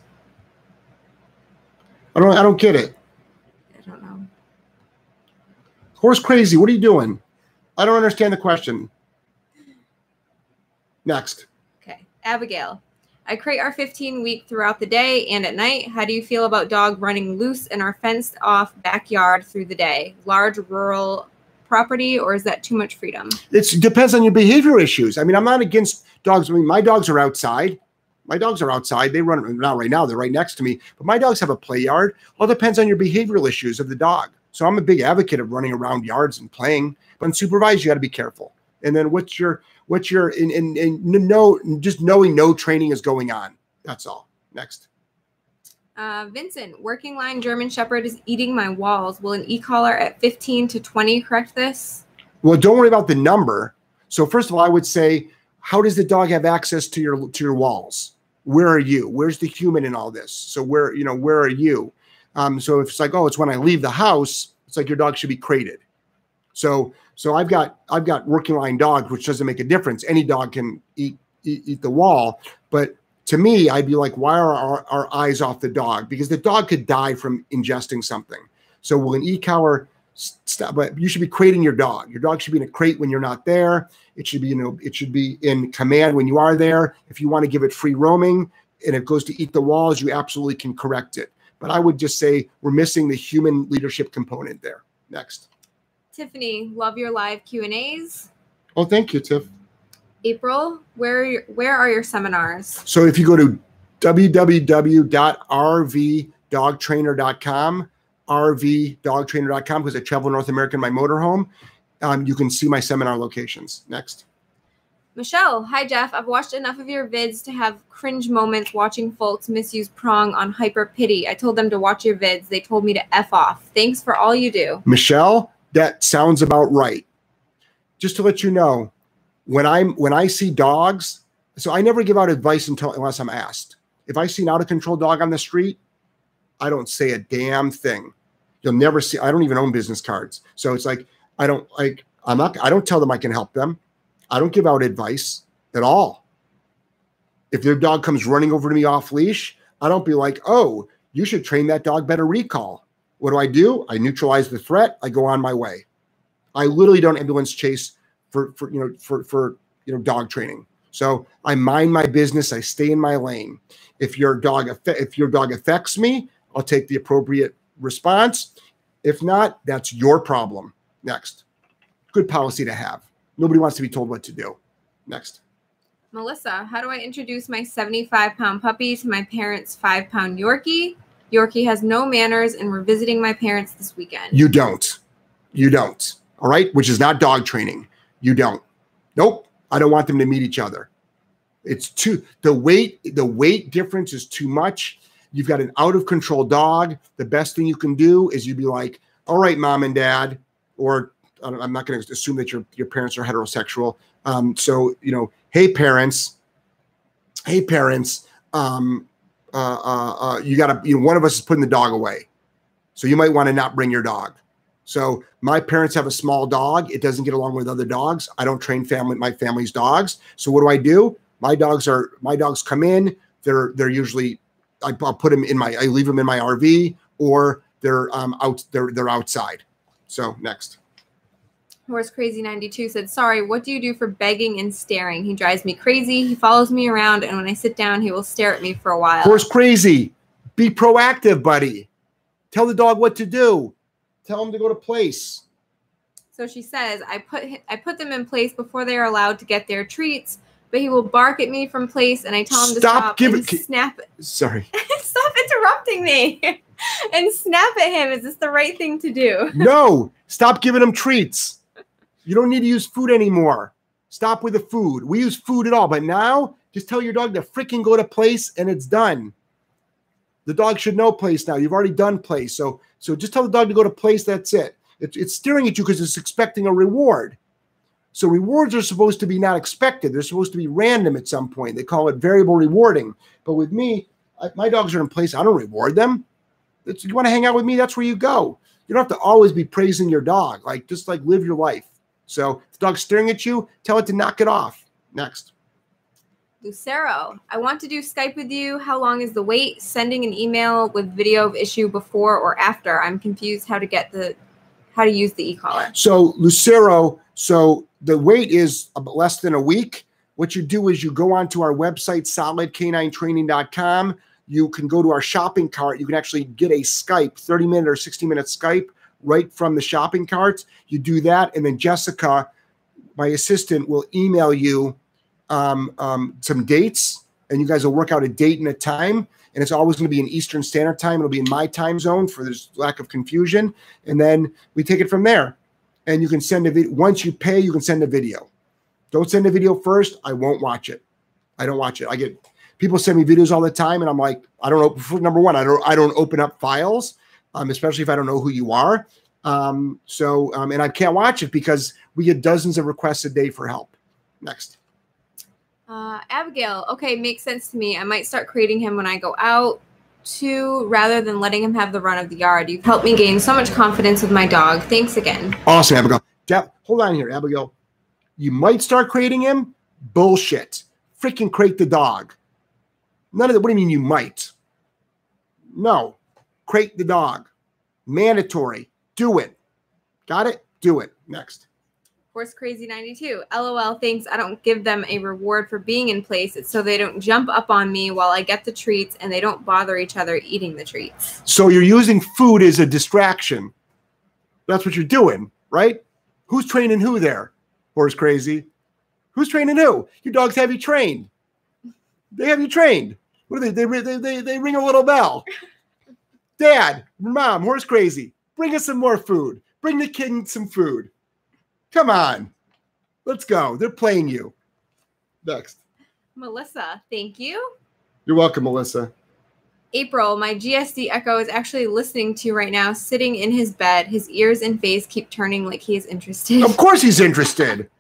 I don't get it. I don't know. Horse Crazy, what are you doing? I don't understand the question. Next. Okay. Abigail. I crate our 15-week throughout the day and at night. How do you feel about dog running loose in our fenced-off backyard through the day? Large rural property, or is that too much freedom? It depends on your behavior issues. I mean, I'm not against dogs. I mean, my dogs are outside. My dogs are outside. They run, not right now, they're right next to me, but my dogs have a play yard. Well, it depends on your behavioral issues of the dog. So I'm a big advocate of running around yards and playing, but unsupervised, you got to be careful. And then just knowing no training is going on. That's all. Next. Vincent, working line German Shepherd is eating my walls. Will an e-collar at 15 to 20 correct this? Well, don't worry about the number. So first of all, I would say, how does the dog have access to your walls? Where are you? Where's the human in all this? So where are you? So if it's like, oh, it's when I leave the house, it's like your dog should be crated. So I've got working line dogs, which doesn't make a difference. Any dog can eat the wall, but to me, I'd be like, why are our eyes off the dog? Because the dog could die from ingesting something. So will an e-collar stop? But you should be crating your dog. Your dog should be in a crate when you're not there. It should be in command when you are there. If you want to give it free roaming and it goes to eat the walls, you absolutely can correct it. But I would just say we're missing the human leadership component there. Next. Tiffany, love your live Q&As. Oh, thank you, Tiff. April, where are your seminars? So if you go to www.rvdogtrainer.com, rvdogtrainer.com, because I travel North America in my motorhome, you can see my seminar locations. Next. Michelle, hi, Jeff. I've watched enough of your vids to have cringe moments watching folks misuse prong on hyper pity. I told them to watch your vids. They told me to F off. Thanks for all you do. Michelle, that sounds about right. Just to let you know, when I see dogs, so I never give out advice unless I'm asked. If I see an out of control dog on the street, I don't say a damn thing. You'll never see. I don't even own business cards, so it's like I don't tell them I can help them. I don't give out advice at all. If their dog comes running over to me off leash, I don't be like, oh, you should train that dog better recall. What do? I neutralize the threat. I go on my way. I literally don't ambulance chase for dog training. So I mind my business. I stay in my lane. If your dog affects me, I'll take the appropriate response. If not, that's your problem. Next. Good policy to have. Nobody wants to be told what to do. Next. Melissa, how do I introduce my 75-pound puppy to my parents' 5-pound Yorkie? Yorkie has no manners, and we're visiting my parents this weekend. You don't. You don't. All right? Which is not dog training. You don't. Nope. I don't want them to meet each other. It's the weight difference is too much. You've got an out of control dog. The best thing you can do is you'd be like, all right, mom and dad, or I'm not going to assume that your parents are heterosexual. So, you know, hey parents, you gotta, one of us is putting the dog away. So you might want to not bring your dog. So my parents have a small dog. It doesn't get along with other dogs. I don't train my family's dogs. So what do? My dogs come in. They're usually, I'll put them I leave them in my RV, or they're outside. So next. Horse Crazy 92 said, sorry, what do you do for begging and staring? He drives me crazy. He follows me around, and when I sit down, he will stare at me for a while. Horse Crazy, be proactive, buddy. Tell the dog what to do. Tell him to go to place. So she says, I put them in place before they are allowed to get their treats, but he will bark at me from place, and I tell him to stop and snap. Sorry. Stop interrupting me and snap at him. Is this the right thing to do? No, stop giving him treats. You don't need to use food anymore. Stop with the food. We use food at all, but now just tell your dog to freaking go to place, and it's done. The dog should know place now. You've already done place. So just tell the dog to go to place. That's it. It's staring at you because it's expecting a reward. So rewards are supposed to be not expected. They're supposed to be random at some point. They call it variable rewarding. But with me, my dogs are in place. I don't reward them. You want to hang out with me? That's where you go. You don't have to always be praising your dog. Just live your life. So if the dog's staring at you, tell it to knock it off. Next. Lucero, I want to do Skype with you. How long is the wait? Sending an email with video of issue before or after. I'm confused how to use the e-collar. So Lucero, the wait is less than a week. What you do is you go onto our website, solidk9training.com. You can go to our shopping cart. You can actually get a Skype, 30-minute or 60-minute Skype right from the shopping cart. You do that, and then Jessica, my assistant, will email you some dates, and you guys will work out a date and a time, and it's always going to be in Eastern Standard Time. It'll be in my time zone for this lack of confusion, and then we take it from there. And you can send a video. Once you pay, you can send a video. Don't send a video first. I won't watch it. I don't watch it. I get people send me videos all the time, and I'm like, I don't know. Number one, I don't open up files, especially if I don't know who you are. And I can't watch it because we get dozens of requests a day for help. Next. Abigail, okay, makes sense to me. I might start creating him when I go out too, rather than letting him have the run of the yard. You've helped me gain so much confidence with my dog. Thanks again. Awesome, Abigail. Hold on here, Abigail. You might start creating him? Bullshit. Freaking crate the dog. None of that. What do you mean you might? No. Crate the dog. Mandatory. Do it. Got it? Do it. Next. Horse Crazy 92. LOL, thanks. I don't give them a reward for being in place. It's so they don't jump up on me while I get the treats, and they don't bother each other eating the treats. So you're using food as a distraction. That's what you're doing, right? Who's training who there? Horse Crazy. Who's training who? Your dogs have you trained. They have you trained. What do they ring a little bell. Dad, Mom, Horse Crazy, bring us some more food. Bring the kid some food. Come on. Let's go. They're playing you. Next. Melissa, thank you. You're welcome, Melissa. April, my GSD Echo is actually listening to you right now, sitting in his bed. His ears and face keep turning like he is interested. Of course he's interested.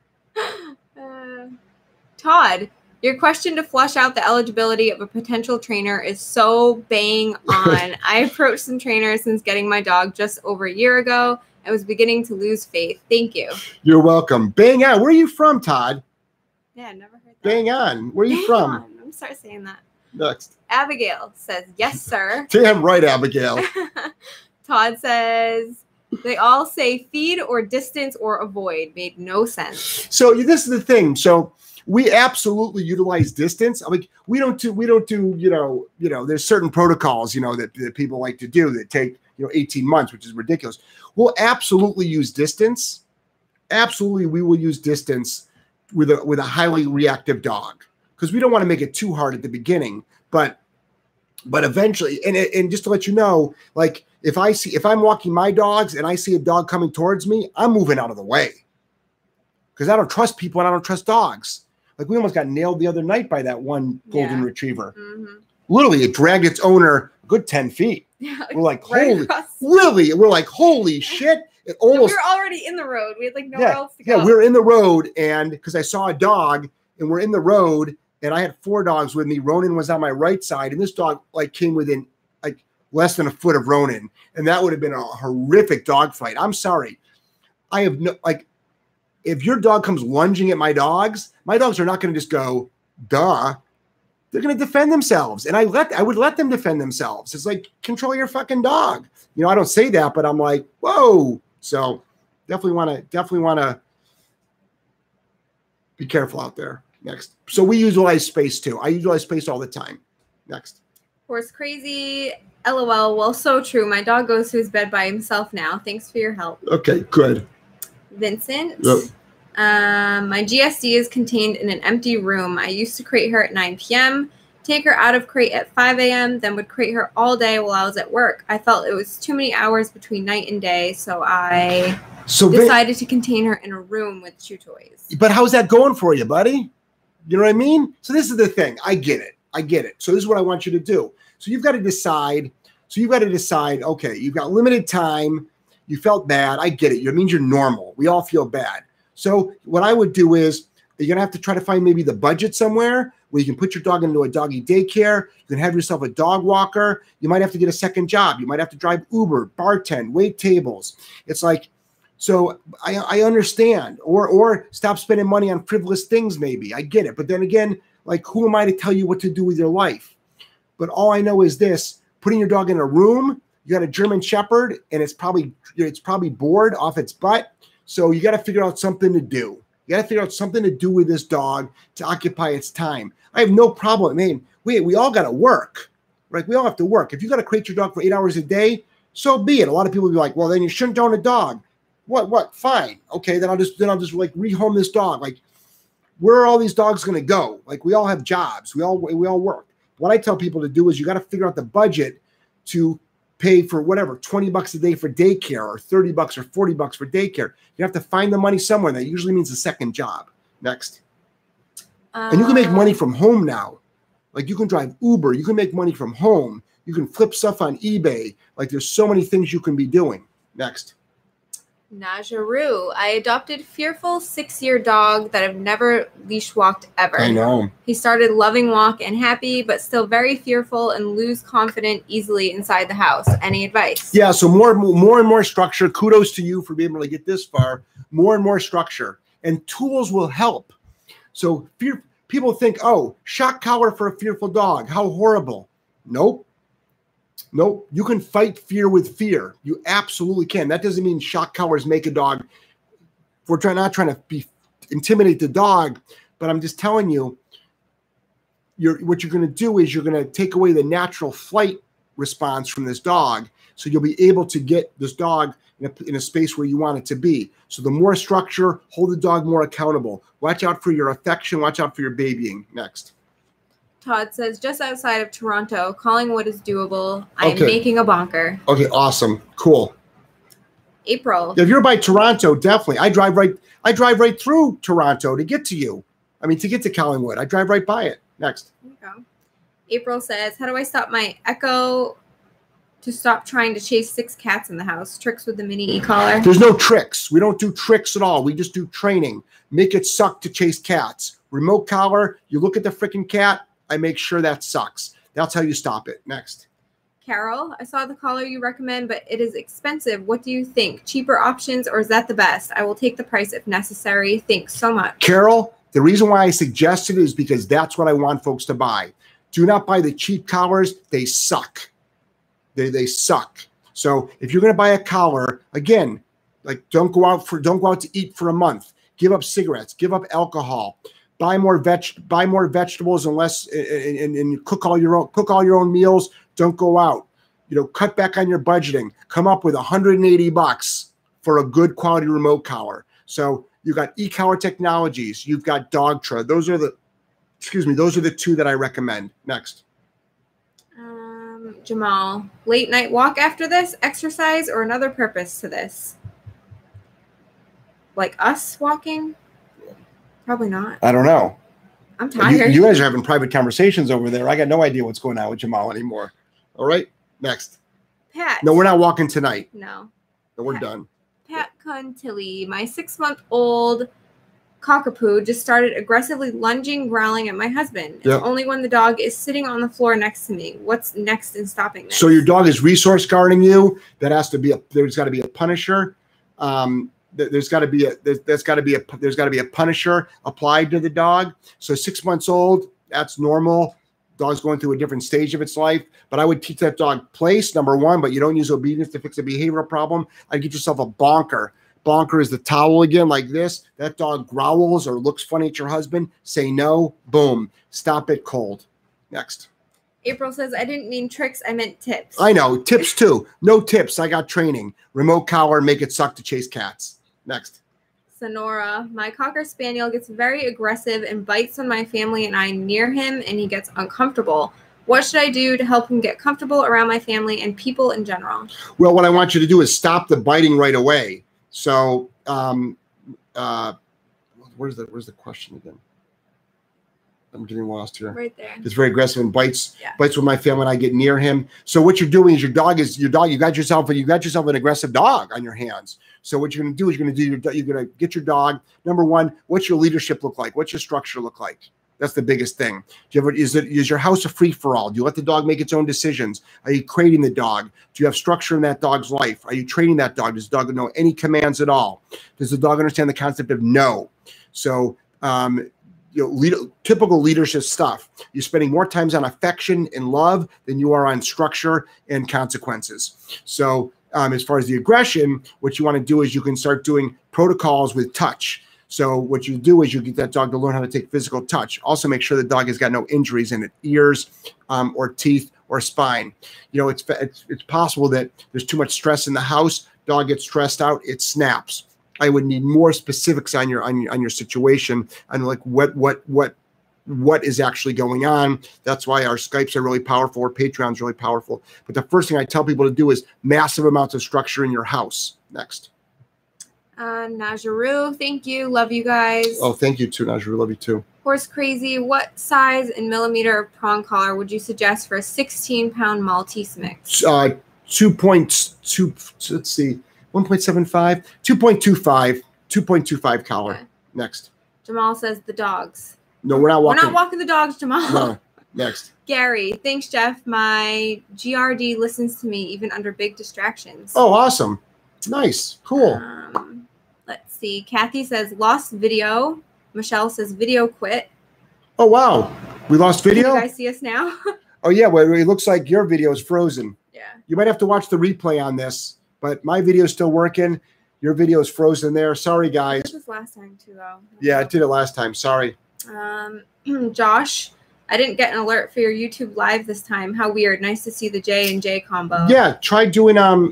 Todd, your question to flush out the eligibility of a potential trainer is so bang on. I approached some trainers since getting my dog just over a year ago. I was beginning to lose faith. Thank you. You're welcome. Bang on. Where are you from, Todd? Yeah, never heard that. Bang on. Where are you from? I'm going to start saying that. Next. Abigail says, yes, sir. Damn right, Abigail. Todd says, they all say feed or distance or avoid. Made no sense. So this is the thing. So we absolutely utilize distance. I mean, we don't do, there's certain protocols, that people like to do that take, 18 months, which is ridiculous. We'll absolutely use distance. absolutely we will use distance with a highly reactive dog, because we don't want to make it too hard at the beginning, but eventually, and just to let you know, like if I'm walking my dogs and I see a dog coming towards me, I'm moving out of the way, because I don't trust people and I don't trust dogs. Like we almost got nailed the other night by that one golden retriever. Literally, it dragged its owner a good 10 feet. Yeah, we're like, holy, really? We're like, holy shit. It almost. We were already in the road. We had like nowhere else to go. Yeah, we were in the road, and because I saw a dog, and we're in the road, and I had 4 dogs with me. Ronan was on my right side, and this dog like came within like less than a foot of Ronan, and that would have been a horrific dog fight. I'm sorry. I have no, like, if your dog comes lunging at my dogs are not going to just go, duh. They're going to defend themselves, and I would let them defend themselves. It's like, control your fucking dog. You know, I don't say that, but I'm like, whoa. So definitely want to be careful out there. Next. So we utilize space too. I utilize space all the time. Next. Horse crazy. LOL. Well, so true. My dog goes to his bed by himself now. Thanks for your help. Okay, good. Vincent. Yep. My GSD is contained in an empty room. I used to crate her at 9 p.m., take her out of crate at 5 a.m., then would crate her all day while I was at work. I felt it was too many hours between night and day, so I decided to contain her in a room with chew toys. But how's that going for you, buddy? You know what I mean? So this is the thing. I get it. So this is what I want you to do. So you've got to decide. Okay, you've got limited time. You felt bad. I get it. It means you're normal. We all feel bad. So what I would do is you're going to have to try to find maybe the budget somewhere where you can put your dog into a doggy daycare. You can have yourself a dog walker. You might have to get a second job. You might have to drive Uber, bartend, wait tables. It's like, so I understand. Or stop spending money on frivolous things maybe. I get it. But then again, like, who am I to tell you what to do with your life? But all I know is this: putting your dog in a room, you got a German Shepherd, and it's probably bored off its butt. So you got to figure out something to do. You got to figure out something to do with this dog to occupy its time. I have no problem. I mean, we all got to work, right? We all have to work. If you got to crate your dog for 8 hours a day, so be it. A lot of people will be like, well, then you shouldn't own a dog. What? Fine. Okay, then I'll just like rehome this dog. Like, where are all these dogs going to go? Like, we all have jobs. We all work. What I tell people to do is you got to figure out the budget to pay for whatever, $20 a day for daycare, or $30 or $40 for daycare. You have to find the money somewhere. That usually means a second job. Next. And you can make money from home now. Like, you can drive Uber. You can make money from home. You can flip stuff on eBay. Like, there's so many things you can be doing. Next. Najaru. I adopted fearful 6-year dog that I've never leash walked ever. I know. He started loving walk and happy, but still very fearful and lose confidence easily inside the house. Any advice? Yeah, so more and more structure. Kudos to you for being able to get this far. More and more structure. And tools will help. So people think, oh, shock collar for a fearful dog. How horrible. Nope. You can fight fear with fear. You absolutely can. That doesn't mean shock collars make a dog. We're not trying to intimidate the dog, but I'm just telling you, what you're going to do is you're going to take away the natural flight response from this dog, so you'll be able to get this dog in a space where you want it to be. So the more structure, hold the dog more accountable. Watch out for your affection. Watch out for your babying. Next. Todd says, just outside of Toronto, Collingwood is doable. I am making a bonker. Okay, awesome. Cool. April. If you're by Toronto, definitely. I drive right through Toronto to get to you. I mean, to get to Collingwood. I drive right by it. Next. There you go. April says, how do I stop my Echo to stop trying to chase 6 cats in the house? Tricks with the mini e-collar? There's no tricks. We don't do tricks at all. We just do training. Make it suck to chase cats. Remote collar, you look at the freaking cat, I make sure that sucks. That's how you stop it. Next. Carol, I saw the collar you recommend, but it is expensive. What do you think? Cheaper options, or is that the best? I will take the price if necessary. Thanks so much. Carol, the reason why I suggested it is because that's what I want folks to buy. Do not buy the cheap collars. They suck. They suck. So if you're going to buy a collar, again, like don't go out to eat for a month. Give up cigarettes. Give up alcohol. Buy more vegetables and cook all your own meals. Don't go out. Cut back on your budgeting. Come up with $180 for a good quality remote collar. So you got e-collar technologies. You've got Dogtra. Those are the, those are the two that I recommend. Next. Jamal, late night walk after this, exercise, or another purpose to this? Like us walking? Probably not. I don't know. I'm tired. You guys are having private conversations over there. I got no idea what's going on with Jamal anymore. All right, next. Pat. No, we're not walking tonight. No. No, we're done. Pat Contilly, my 6-month-old cockapoo just started aggressively lunging, growling at my husband. It's only when the dog is sitting on the floor next to me. What's next in stopping this? So your dog is resource guarding you. That has to be there's got to be a punisher. There's got to be a punisher applied to the dog. So 6 months old, that's normal. Dog's going through a different stage of its life, but I would teach that dog place, number one, but you don't use obedience to fix a behavioral problem. I'd get yourself a bonker. Bonker is the towel again, like this. That dog growls or looks funny at your husband. Say no. Boom. Stop it cold. Next. April says, I didn't mean tricks. I meant tips. I know. Tips too. No tips. I got training. Remote collar, make it suck to chase cats. Next. Sonora, my Cocker Spaniel gets very aggressive and bites when my family and I near him and he gets uncomfortable. What should I do to help him get comfortable around my family and people in general? Well, what I want you to do is stop the biting right away. So, where's the question again? I'm getting lost here. Right there. It's very aggressive and bites with my family when I get near him. So what you're doing is you got yourself an aggressive dog on your hands. So what you're going to do is you're going to get your dog. Number one, what's your leadership look like? What's your structure look like? That's the biggest thing. Is your house a free-for-all? Do you let the dog make its own decisions? Are you creating the dog? Do you have structure in that dog's life? Are you training that dog? Does the dog know any commands at all? Does the dog understand the concept of no? So, typical leadership stuff. You're spending more time on affection and love than you are on structure and consequences. So, as far as the aggression, what you want to do is you can start doing protocols with touch. So what you do is you get that dog to learn how to take physical touch. Also make sure the dog has got no injuries in it, ears or teeth or spine. It's possible that there's too much stress in the house. Dog gets stressed out, it snaps. I would need more specifics on your situation and like what is actually going on. That's why our Skypes are really powerful, or Patreon's really powerful. But the first thing I tell people to do is massive amounts of structure in your house. Next. Najaru, thank you. Love you guys. Oh, thank you too, Najaru. Love you too. Horse Crazy, what size in millimeter of prong collar would you suggest for a 16-pound Maltese mix? 2.2, let's see, 1.75, 2.25 collar. Okay. Next. Jamal says the dogs. No, we're not walking. We're not walking the dogs, Jamal. No. Next. Gary, thanks, Jeff. My GRD listens to me even under big distractions. Oh, awesome. Nice. Cool. Let's see. Kathy says lost video. Michelle says video quit. Oh, wow. We lost video? Can you guys see us now? Oh, yeah. Well, it looks like your video is frozen. Yeah. You might have to watch the replay on this, but my video is still working. Your video is frozen there. Sorry, guys. This was last time, too, though. Yeah, I did it last time. Sorry. Josh, I didn't get an alert for your YouTube live this time. How weird. Nice to see the J and J combo. Yeah. Try doing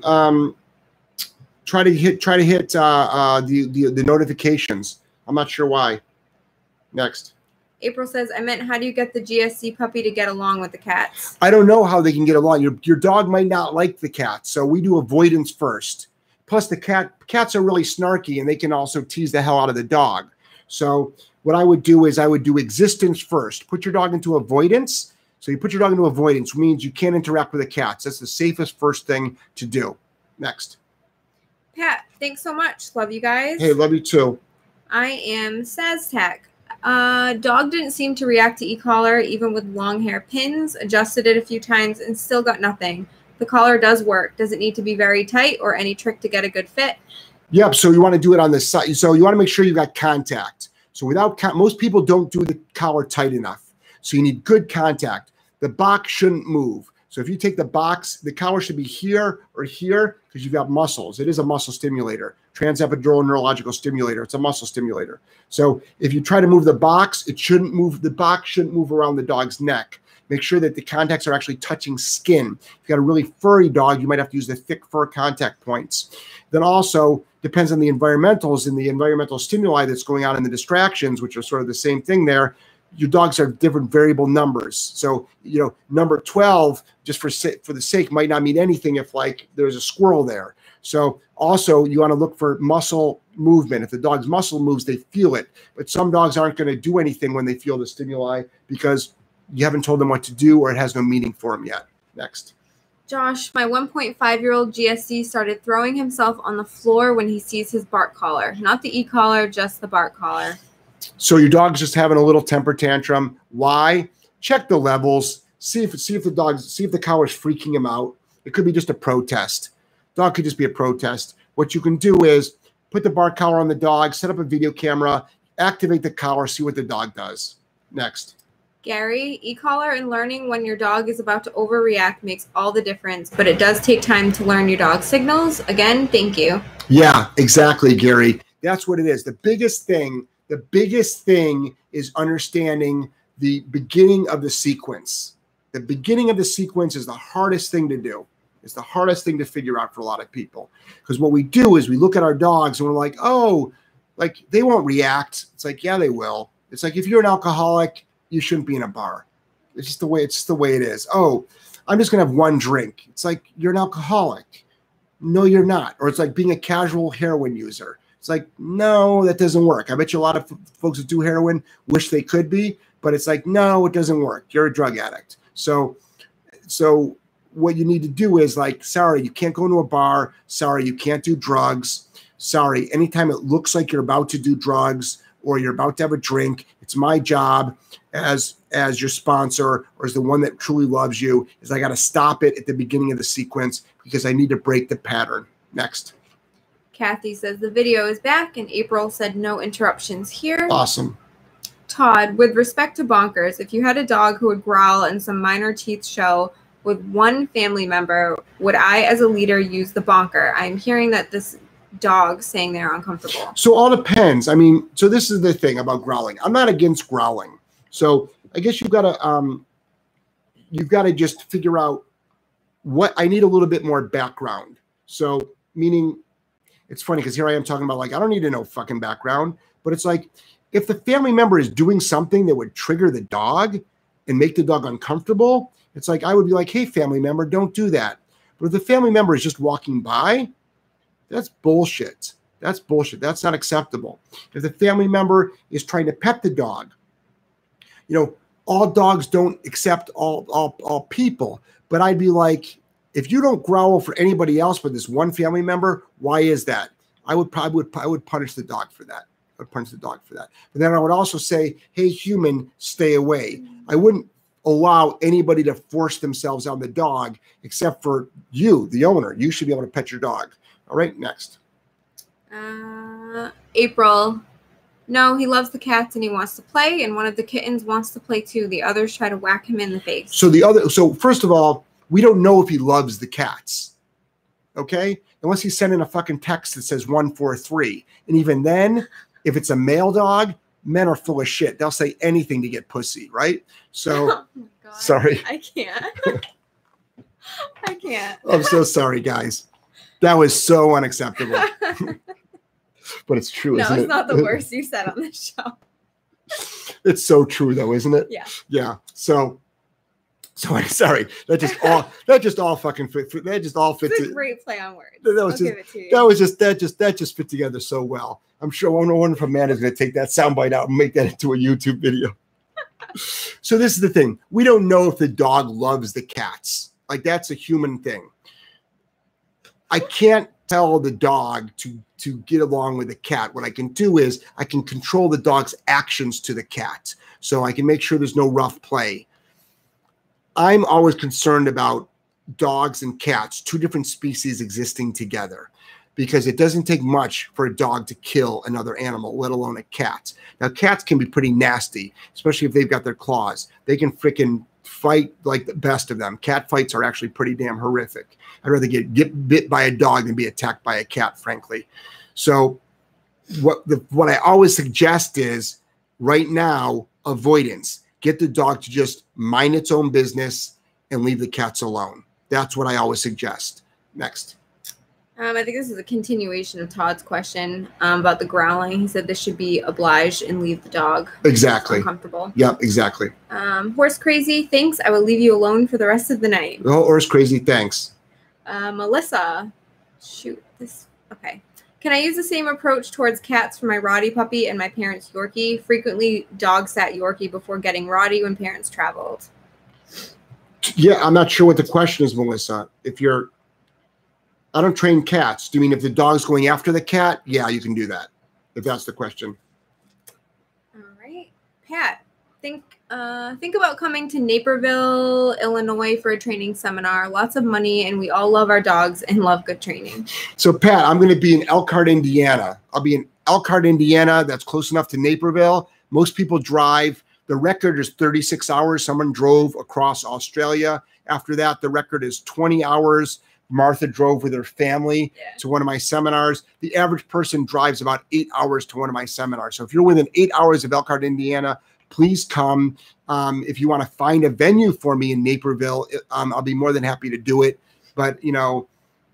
Try to hit the notifications. I'm not sure why. Next. April says, I meant, how do you get the GSD puppy to get along with the cats? I don't know how they can get along. Your dog might not like the cat, so we do avoidance first. Plus, the cats are really snarky, and they can also tease the hell out of the dog. So what I would do is I would do existence first. Put your dog into avoidance. So you put your dog into avoidance, which means you can't interact with the cats. That's the safest first thing to do. Next. Pat, thanks so much. Love you guys. Hey, love you too. I am Saztech. Dog didn't seem to react to e-collar, even with long hair pins. Adjusted it a few times and still got nothing. The collar does work. Does it need to be very tight or any trick to get a good fit? Yep. So you want to do it on the side. So you want to make sure you got contact. So most people don't do the collar tight enough. So you need good contact. The box shouldn't move. So if you take the box, the collar should be here or here because you've got muscles. It is a muscle stimulator, transepidural neurological stimulator. It's a muscle stimulator. So if you try to move the box, it shouldn't move. The box shouldn't move around the dog's neck. Make sure that the contacts are actually touching skin. If you've got a really furry dog, you might have to use the thick fur contact points. Then also, depends on the environmentals and the environmental stimuli that's going on in the distractions, which are sort of the same thing there. Your dogs have different variable numbers. So, you know, number 12, just for the sake, might not mean anything if like there's a squirrel there. So also you want to look for muscle movement. If the dog's muscle moves, they feel it. But some dogs aren't going to do anything when they feel the stimuli because you haven't told them what to do or it has no meaning for them yet. Next. Josh, my 1.5-year-old GSD started throwing himself on the floor when he sees his bark collar. Not the e-collar, just the bark collar. So your dog's just having a little temper tantrum. Why? Check the levels. See if the collar's freaking him out. It could be just a protest. Dog could just be a protest. What you can do is put the bark collar on the dog, set up a video camera, activate the collar, see what the dog does. Next. Gary, e-collar and learning when your dog is about to overreact makes all the difference, but it does take time to learn your dog's signals. Again, thank you. Yeah, exactly, Gary. That's what it is. The biggest thing is understanding the beginning of the sequence. The beginning of the sequence is the hardest thing to do. It's the hardest thing to figure out for a lot of people. Because what we do is we look at our dogs and we're like, oh, like they won't react. It's like, yeah, they will. It's like if you're an alcoholic, you shouldn't be in a bar. It's just the way it is. Oh, I'm just going to have one drink. It's like, you're an alcoholic. No, you're not. Or it's like being a casual heroin user. It's like, no, that doesn't work. I bet you a lot of folks that do heroin wish they could be, but it's like, no, it doesn't work. You're a drug addict. So what you need to do is like, sorry, you can't go into a bar. Sorry, you can't do drugs. Sorry, anytime it looks like you're about to do drugs or you're about to have a drink, it's my job as your sponsor or as the one that truly loves you is I got to stop it at the beginning of the sequence because I need to break the pattern. Next. Kathy says the video is back and April said no interruptions here. Awesome. Todd, with respect to bonkers, if you had a dog who would growl and some minor teeth show with one family member, would I as a leader use the bonker? I'm hearing that this dog saying they're uncomfortable. So all depends. I mean, so this is the thing about growling. I'm not against growling. So I guess you've got to just figure out what I need a little bit more background. So meaning it's funny because here I am talking about like, I don't need to know fucking background, but it's like if the family member is doing something that would trigger the dog and make the dog uncomfortable, it's like, I would be like, hey, family member, don't do that. But if the family member is just walking by, that's bullshit. That's bullshit. That's not acceptable. If the family member is trying to pet the dog, you know, all dogs don't accept all people. But I'd be like, if you don't growl for anybody else but this one family member, why is that? I would punish the dog for that. I would punish the dog for that. But then I would also say, hey, human, stay away. I wouldn't allow anybody to force themselves on the dog except for you, the owner. You should be able to pet your dog. All right, next. April. No, he loves the cats and he wants to play, and one of the kittens wants to play too. The others try to whack him in the face. So first of all, we don't know if he loves the cats. Okay? Unless he's sending a fucking text that says 143. And even then, if it's a male dog, men are full of shit. They'll say anything to get pussy, right? So oh my God, sorry. I can't. I can't. I'm so sorry, guys. That was so unacceptable. But it's true, isn't it? No, it's not the worst you said on this show. It's so true, though, isn't it? Yeah. Yeah. So I'm sorry. That just all fucking fit. That just all fits. It's a great play on words. That just fit together so well. I'm sure. I wonder if Amanda's going to take that soundbite out and make that into a YouTube video. So this is the thing. We don't know if the dog loves the cats. Like that's a human thing. I can't tell the dog to get along with the cat. What I can do is I can control the dog's actions to the cat. So I can make sure there's no rough play. I'm always concerned about dogs and cats, two different species existing together, because it doesn't take much for a dog to kill another animal, let alone a cat. Now, cats can be pretty nasty, especially if they've got their claws. They can freaking fight like the best of them. Cat fights are actually pretty damn horrific. I'd rather get bit by a dog than be attacked by a cat, frankly. So what I always suggest is right now, avoidance. Get the dog to just mind its own business and leave the cats alone. That's what I always suggest. Next. I think this is a continuation of Todd's question about the growling. He said this should be obliged and leave the dog uncomfortable. Yep, exactly. Horse crazy, thanks. I will leave you alone for the rest of the night. Oh, horse crazy, thanks. Melissa, shoot this. Okay. Can I use the same approach towards cats for my Roddy puppy and my parents' Yorkie? Frequently dog sat Yorkie before getting Roddy when parents traveled. Yeah, I'm not sure what the question is, Melissa. I don't train cats. Do you mean if the dog's going after the cat? Yeah, you can do that, if that's the question. All right. Pat, think about coming to Naperville, Illinois for a training seminar. Lots of money, and we all love our dogs and love good training. So, Pat, I'm going to be in Elkhart, Indiana. I'll be in Elkhart, Indiana. That's close enough to Naperville. Most people drive. The record is 36 hours. Someone drove across Australia. After that, the record is 20 hours. Martha drove with her family to one of my seminars. The average person drives about 8 hours to one of my seminars. So if you're within 8 hours of Elkhart, Indiana, please come. If you want to find a venue for me in Naperville, I'll be more than happy to do it. But even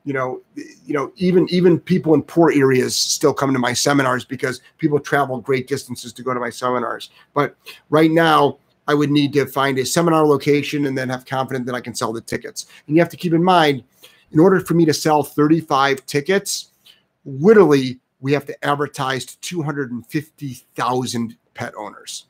people in poor areas still come to my seminars because people travel great distances to go to my seminars. But right now, I would need to find a seminar location and then have confidence that I can sell the tickets. And you have to keep in mind, in order for me to sell 35 tickets, literally, we have to advertise to 250,000 pet owners.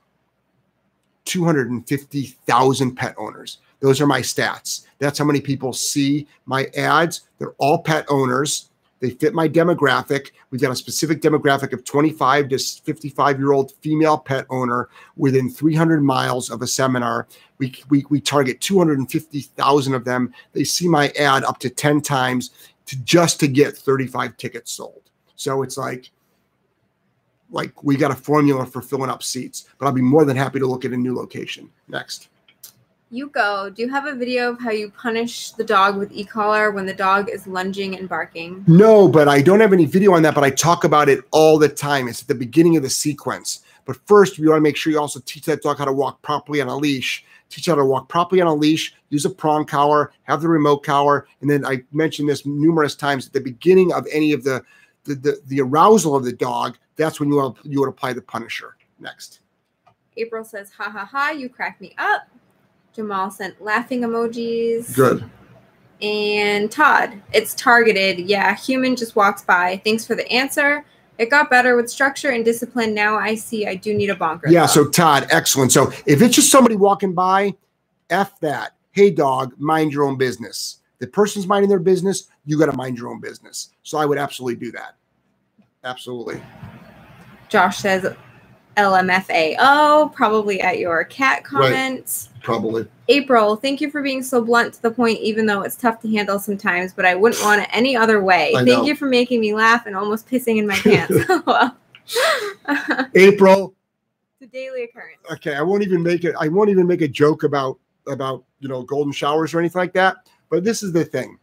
250,000 pet owners. Those are my stats. That's how many people see my ads. They're all pet owners. They fit my demographic. We've got a specific demographic of 25 to 55-year-old female pet owner within 300 miles of a seminar. We target 250,000 of them. They see my ad up to 10 times just to get 35 tickets sold. So it's like we got a formula for filling up seats, but I'll be more than happy to look at a new location. Next. Do you have a video of how you punish the dog with e-collar when the dog is lunging and barking? No, but I don't have any video on that, but I talk about it all the time. It's at the beginning of the sequence. But first, you want to make sure you also teach that dog how to walk properly on a leash. Teach how to walk properly on a leash, use a prong collar, have the remote collar. And then I mentioned this numerous times at the beginning of any of the arousal of the dog. That's when you would apply the punisher. Next. April says, ha, ha, ha, you crack me up. Jamal sent laughing emojis. Good. And Todd, it's targeted. Yeah, human just walks by. Thanks for the answer. It got better with structure and discipline. Now I see I do need a bonker. Yeah, so Todd, excellent. So if it's just somebody walking by, F that. Hey, dog, mind your own business. The person's minding their business, you got to mind your own business. So I would absolutely do that. Absolutely. Josh says LMFAO, probably at your cat comments. Right. Probably. April, thank you for being so blunt to the point, even though it's tough to handle sometimes, but I wouldn't want it any other way. Thank you for making me laugh and almost pissing in my pants. April. It's a daily occurrence. Okay, I won't even make a joke about golden showers or anything like that. But this is the thing.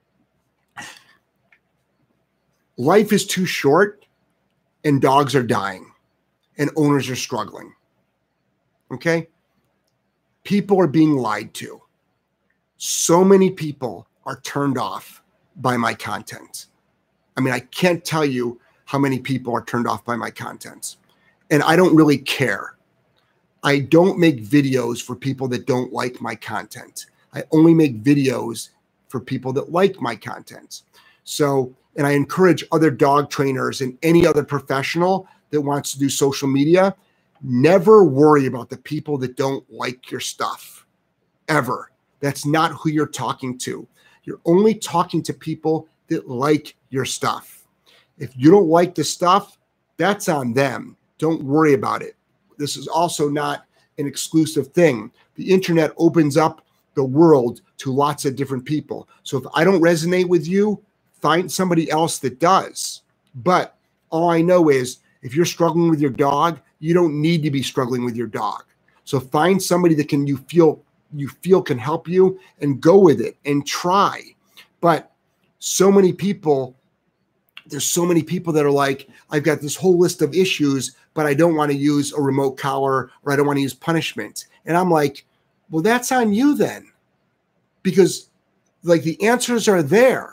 Life is too short and dogs are dying and owners are struggling. Okay? People are being lied to. So many people are turned off by my content. I mean, I can't tell you how many people are turned off by my content. And I don't really care. I don't make videos for people that don't like my content. I only make videos for people that like my content. So, and I encourage other dog trainers and any other professional that wants to do social media, never worry about the people that don't like your stuff, ever. That's not who you're talking to. You're only talking to people that like your stuff. If you don't like the stuff, that's on them. Don't worry about it. This is also not an exclusive thing. The internet opens up the world to lots of different people. So if I don't resonate with you, find somebody else that does. But all I know is if you're struggling with your dog, you don't need to be struggling with your dog. So find somebody that you feel can help you and go with it and try. But so many people, there's so many people that are like, I've got this whole list of issues, but I don't want to use a remote collar or I don't want to use punishment. And I'm like, well, that's on you then. Because like the answers are there.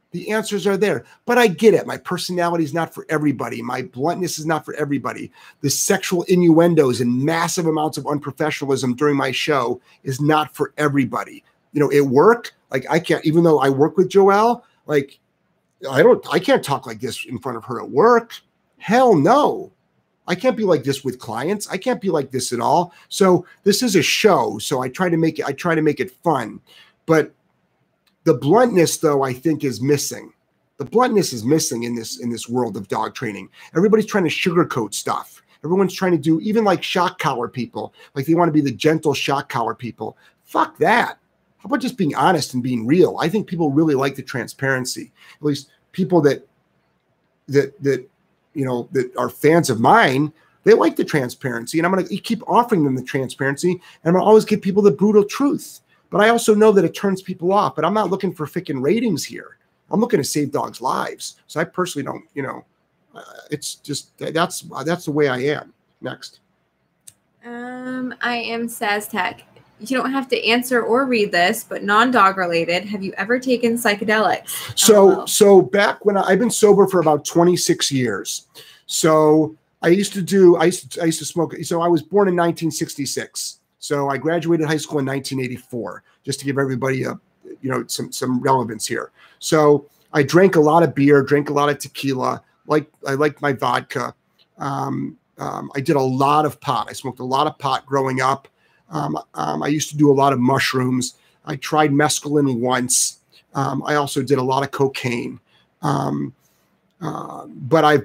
The answers are there. But I get it. My personality is not for everybody. My bluntness is not for everybody. The sexual innuendos and massive amounts of unprofessionalism during my show is not for everybody. You know, at work, like I can't, even though I work with Joelle, like I can't talk like this in front of her at work. Hell no. I can't be like this with clients. I can't be like this at all. So this is a show. So I try to make it fun. But the bluntness, though, I think is missing. The bluntness is missing in this world of dog training. Everybody's trying to sugarcoat stuff. Everyone's trying to do, even like shock collar people, like they want to be the gentle shock collar people. Fuck that. How about just being honest and being real? I think people really like the transparency. At least people that you know, that are fans of mine, they like the transparency, and I'm going to keep offering them the transparency, and I'm going to always give people the brutal truth. But I also know that it turns people off, but I'm not looking for freaking ratings here. I'm looking to save dogs' lives. So I personally don't, you know, it's just, that's the way I am. Next. I am Saztech. You don't have to answer or read this, but non-dog related. Have you ever taken psychedelics? So back when I've been sober for about 26 years. So I used to smoke. So I was born in 1966. So I graduated high school in 1984, just to give everybody some relevance here. So I drank a lot of beer, drank a lot of tequila. I liked my vodka. I did a lot of pot. I smoked a lot of pot growing up. I used to do a lot of mushrooms. I tried mescaline once. I also did a lot of cocaine. But I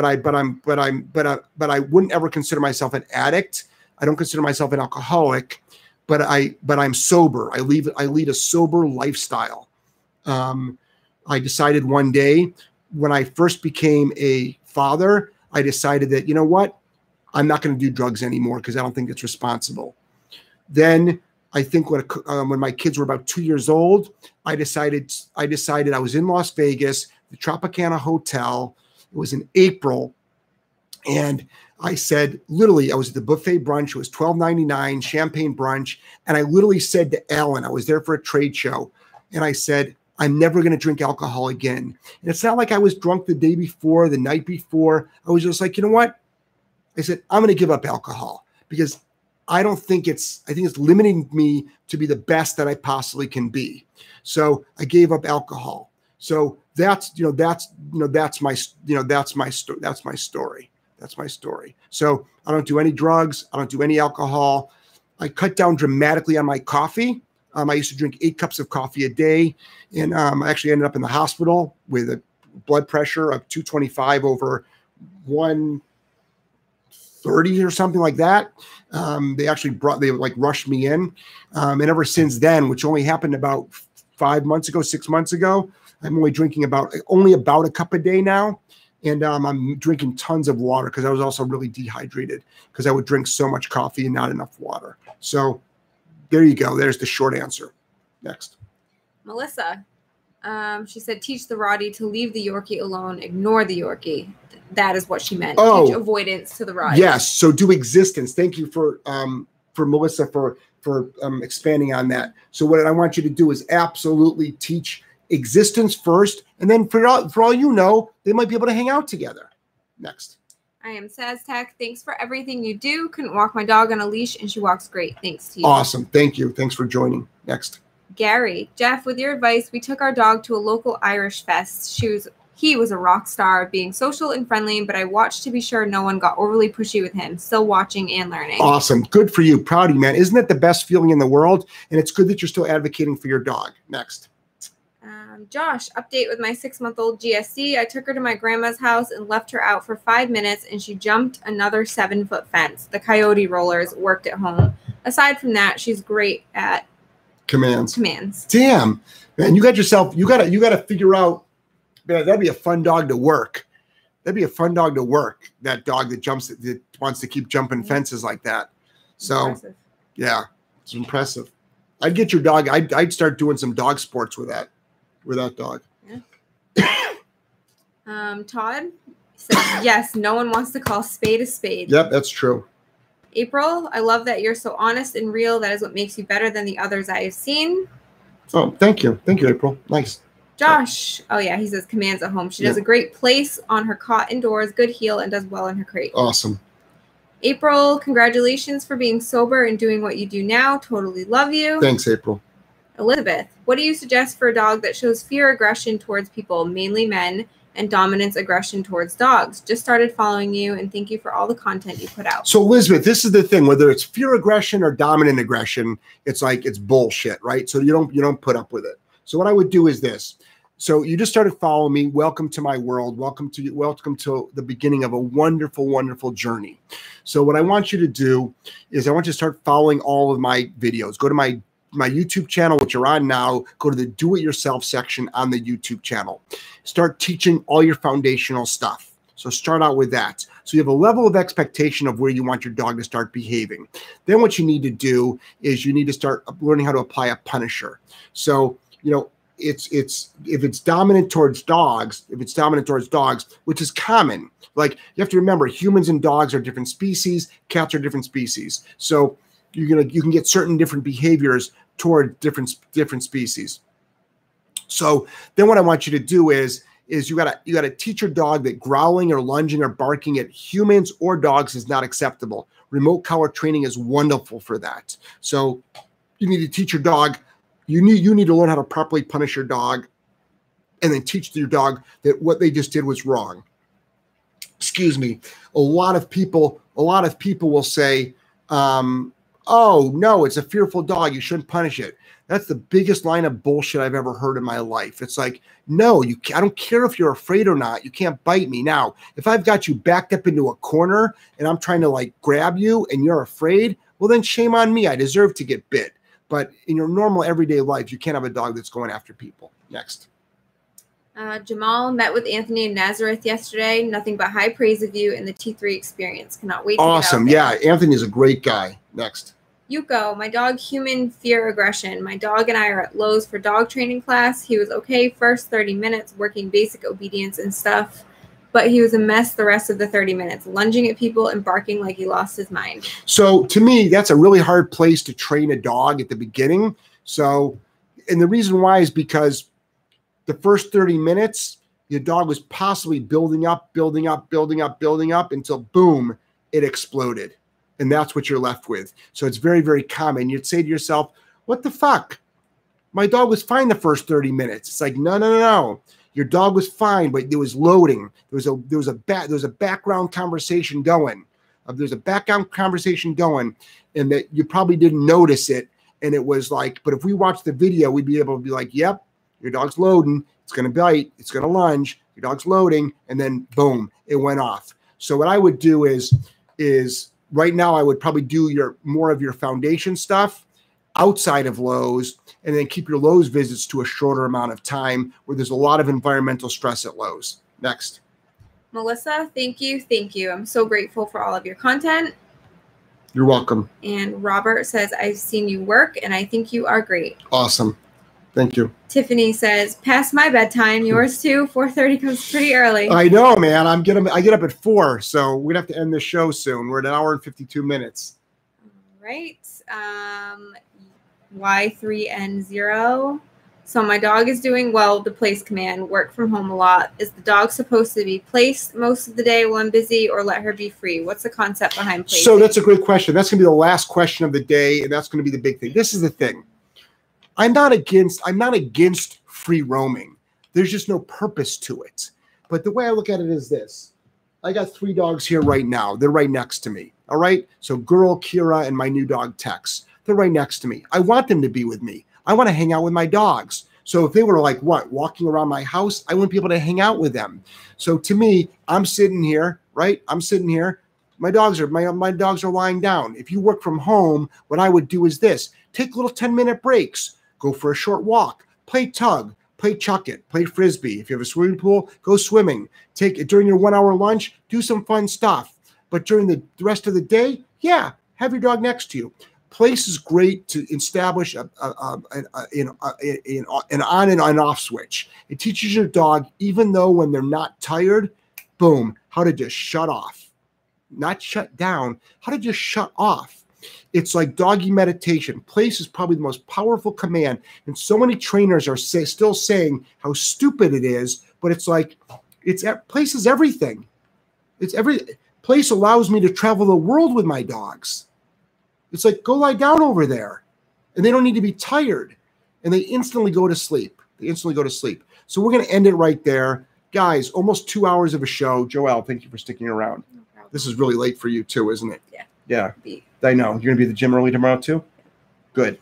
wouldn't ever consider myself an addict. I don't consider myself an alcoholic, but I'm sober. I lead a sober lifestyle. I decided one day when I first became a father, I decided that, you know what, I'm not going to do drugs anymore because I don't think it's responsible. Then I think when my kids were about 2 years old, I decided I was in Las Vegas, the Tropicana Hotel. It was in April. And I said, literally, I was at the buffet brunch. It was $12.99 champagne brunch. And I literally said to Ellen, I was there for a trade show. And I said, I'm never going to drink alcohol again. And it's not like I was drunk the day before, the night before. I was just like, you know what? I said, I'm going to give up alcohol because I think it's limiting me to be the best that I possibly can be. So I gave up alcohol. So that's my story. That's my story. So I don't do any drugs. I don't do any alcohol. I cut down dramatically on my coffee. I used to drink 8 cups of coffee a day, and I actually ended up in the hospital with a blood pressure of 225 over 130 or something like that. They rushed me in. And ever since then, which only happened about 6 months ago, I'm only drinking about a cup a day now. And I'm drinking tons of water because I was also really dehydrated because I would drink so much coffee and not enough water. So there you go. There's the short answer. Next. Melissa. She said, teach the Roddy to leave the Yorkie alone, ignore the Yorkie. That is what she meant. Oh, teach avoidance to the Roddy. Yes. So do existence. Thank you for Melissa for expanding on that. So what I want you to do is absolutely teach existence first, and then for all you know, they might be able to hang out together. Next. I am Saztech. Thanks for everything you do. Couldn't walk my dog on a leash, and she walks great. Thanks to you. Awesome. Thank you. Thanks for joining. Next. Gary. Jeff, with your advice, we took our dog to a local Irish fest. He was a rock star, being social and friendly, but I watched to be sure no one got overly pushy with him. Still watching and learning. Awesome. Good for you. Proud of you, man. Isn't that the best feeling in the world? And it's good that you're still advocating for your dog. Next. Josh, update with my 6-month-old GSD. I took her to my grandma's house and left her out for 5 minutes, and she jumped another 7-foot fence. The coyote rollers worked at home. Aside from that, she's great at commands. Damn, man, you got to figure out. Man, that'd be a fun dog to work. That dog that wants to keep jumping fences like that. So, impressive. Yeah, it's impressive. I'd get your dog. I'd start doing some dog sports with that dog. Yeah. Todd says, yes, no one wants to call spade a spade. Yep, that's true. April, I love that you're so honest and real. That is what makes you better than the others I have seen. Oh, thank you. Thank you, April. Nice. Josh, oh yeah, he says commands at home. She does a great place on her cot indoors, good heel, and does well in her crate. Awesome. April, congratulations for being sober and doing what you do now. Totally love you. Thanks, April. Elizabeth, what do you suggest for a dog that shows fear aggression towards people, mainly men, and dominance aggression towards dogs? Just started following you, and thank you for all the content you put out. So Elizabeth, this is the thing, whether it's fear aggression or dominant aggression, it's like, it's bullshit, right? So you don't put up with it. So what I would do is this. So you just started following me. Welcome to my world. Welcome to the beginning of a wonderful, wonderful journey. So what I want you to do is I want you to start following all of my videos. Go to my YouTube channel, which you're on now. Go to the do-it-yourself section on the YouTube channel. Start teaching all your foundational stuff. So start out with that. So you have a level of expectation of where you want your dog to start behaving. Then what you need to do is you need to start learning how to apply a punisher. So, you know, if it's dominant towards dogs, which is common, like you have to remember, humans and dogs are different species, cats are different species. So you can get certain different behaviors toward different species. So then what I want you to do is you gotta teach your dog that growling or lunging or barking at humans or dogs is not acceptable. Remote collar training is wonderful for that. So you need to teach your dog. You need to learn how to properly punish your dog, and then teach your dog that what they just did was wrong. Excuse me. A lot of people will say, "Oh no, it's a fearful dog. You shouldn't punish it." That's the biggest line of bullshit I've ever heard in my life. It's like, no, I don't care if you're afraid or not. You can't bite me. Now, if I've got you backed up into a corner and I'm trying to like grab you and you're afraid, well then shame on me. I deserve to get bit. But in your normal everyday life, you can't have a dog that's going after people. Next. Jamal met with Anthony in Nazareth yesterday. Nothing but high praise of you and the T3 experience. Cannot wait to awesome. get out there. Yeah, Anthony's a great guy. Next. Yuko, my dog, human fear aggression. My dog and I are at Lowe's for dog training class. He was okay first 30 minutes working basic obedience and stuff, but he was a mess the rest of the 30 minutes, lunging at people and barking like he lost his mind. So to me, that's a really hard place to train a dog at the beginning. So, and the reason why is because the first 30 minutes, your dog was possibly building up until boom, it exploded. And that's what you're left with. So it's very, very common. You'd say to yourself, what the fuck? My dog was fine the first 30 minutes. It's like, no. Your dog was fine, but it was loading. There was a background conversation going. And that you probably didn't notice it. And it was like, but if we watch the video, we'd be able to be like, yep, your dog's loading. It's going to bite. It's going to lunge. Your dog's loading. And then boom, it went off. So what I would do is right now I would probably do more of your foundation stuff outside of Lowe's, and then keep your Lowe's visits to a shorter amount of time where there's a lot of environmental stress at Lowe's. Next. Melissa, thank you. I'm so grateful for all of your content. You're welcome. And Robert says, I've seen you work and I think you are great. Awesome. Thank you. Tiffany says, past my bedtime, yours too. 4:30 comes pretty early. I know, man. I get up at 4, so we'd have to end the show soon. We're at 1 hour and 52 minutes. All right. Y3N0. So my dog is doing well. The place command, work from home a lot. Is the dog supposed to be placed most of the day while I'm busy, or let her be free? What's the concept behind placing? So that's a great question. That's going to be the last question of the day, and that's going to be the big thing. This is the thing. I'm not against free roaming. There's just no purpose to it. But the way I look at it is this. I got 3 dogs here right now. They're right next to me. All right. So girl, Kira, and my new dog, Tex. They're right next to me. I want them to be with me. I want to hang out with my dogs. So if they were like, walking around my house, I wouldn't be able to hang out with them. So to me, I'm sitting here, right? I'm sitting here. My dogs are lying down. If you work from home, what I would do is this. Take little 10-minute breaks. Go for a short walk. Play tug. Play chuck it. Play frisbee. If you have a swimming pool, go swimming. Take it during your 1 hour lunch. Do some fun stuff. But during the rest of the day, yeah, have your dog next to you. Place is great to establish an on and an off switch. It teaches your dog, even though when they're not tired, boom, how to just shut off. Not shut down, how to just shut off. It's like doggy meditation. Place is probably the most powerful command. And so many trainers are still saying how stupid it is, but it's like, place is everything. Place allows me to travel the world with my dogs. It's like, go lie down over there. And they don't need to be tired. And they instantly go to sleep. So we're going to end it right there. Guys, almost 2 hours of a show. Joelle, thank you for sticking around. No problem. This is really late for you too, isn't it? Yeah. Yeah. I know. You're going to be at the gym early tomorrow too? Good.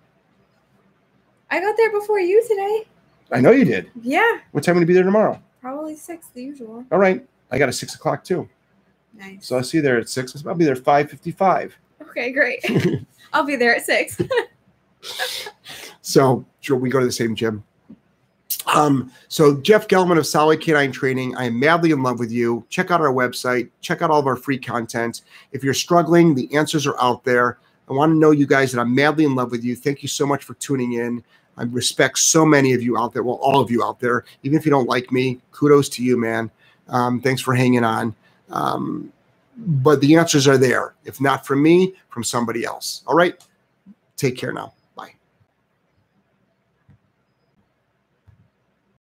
I got there before you today. I know you did. Yeah. What time are you going to be there tomorrow? Probably 6, the usual. All right. I got a 6 o'clock too. Nice. So I'll see you there at 6. I'll be there at 5:55. Okay, great. I'll be there at 6. So sure, we go to the same gym. So Jeff Gellman of Solid Canine Training, I am madly in love with you. Check out our website. Check out all of our free content. If you're struggling, the answers are out there. I want to know you guys that I'm madly in love with you. Thank you so much for tuning in. I respect so many of you out there. Well, all of you out there. Even if you don't like me, kudos to you, man. Thanks for hanging on. But the answers are there. If not from me, from somebody else. All right. Take care now.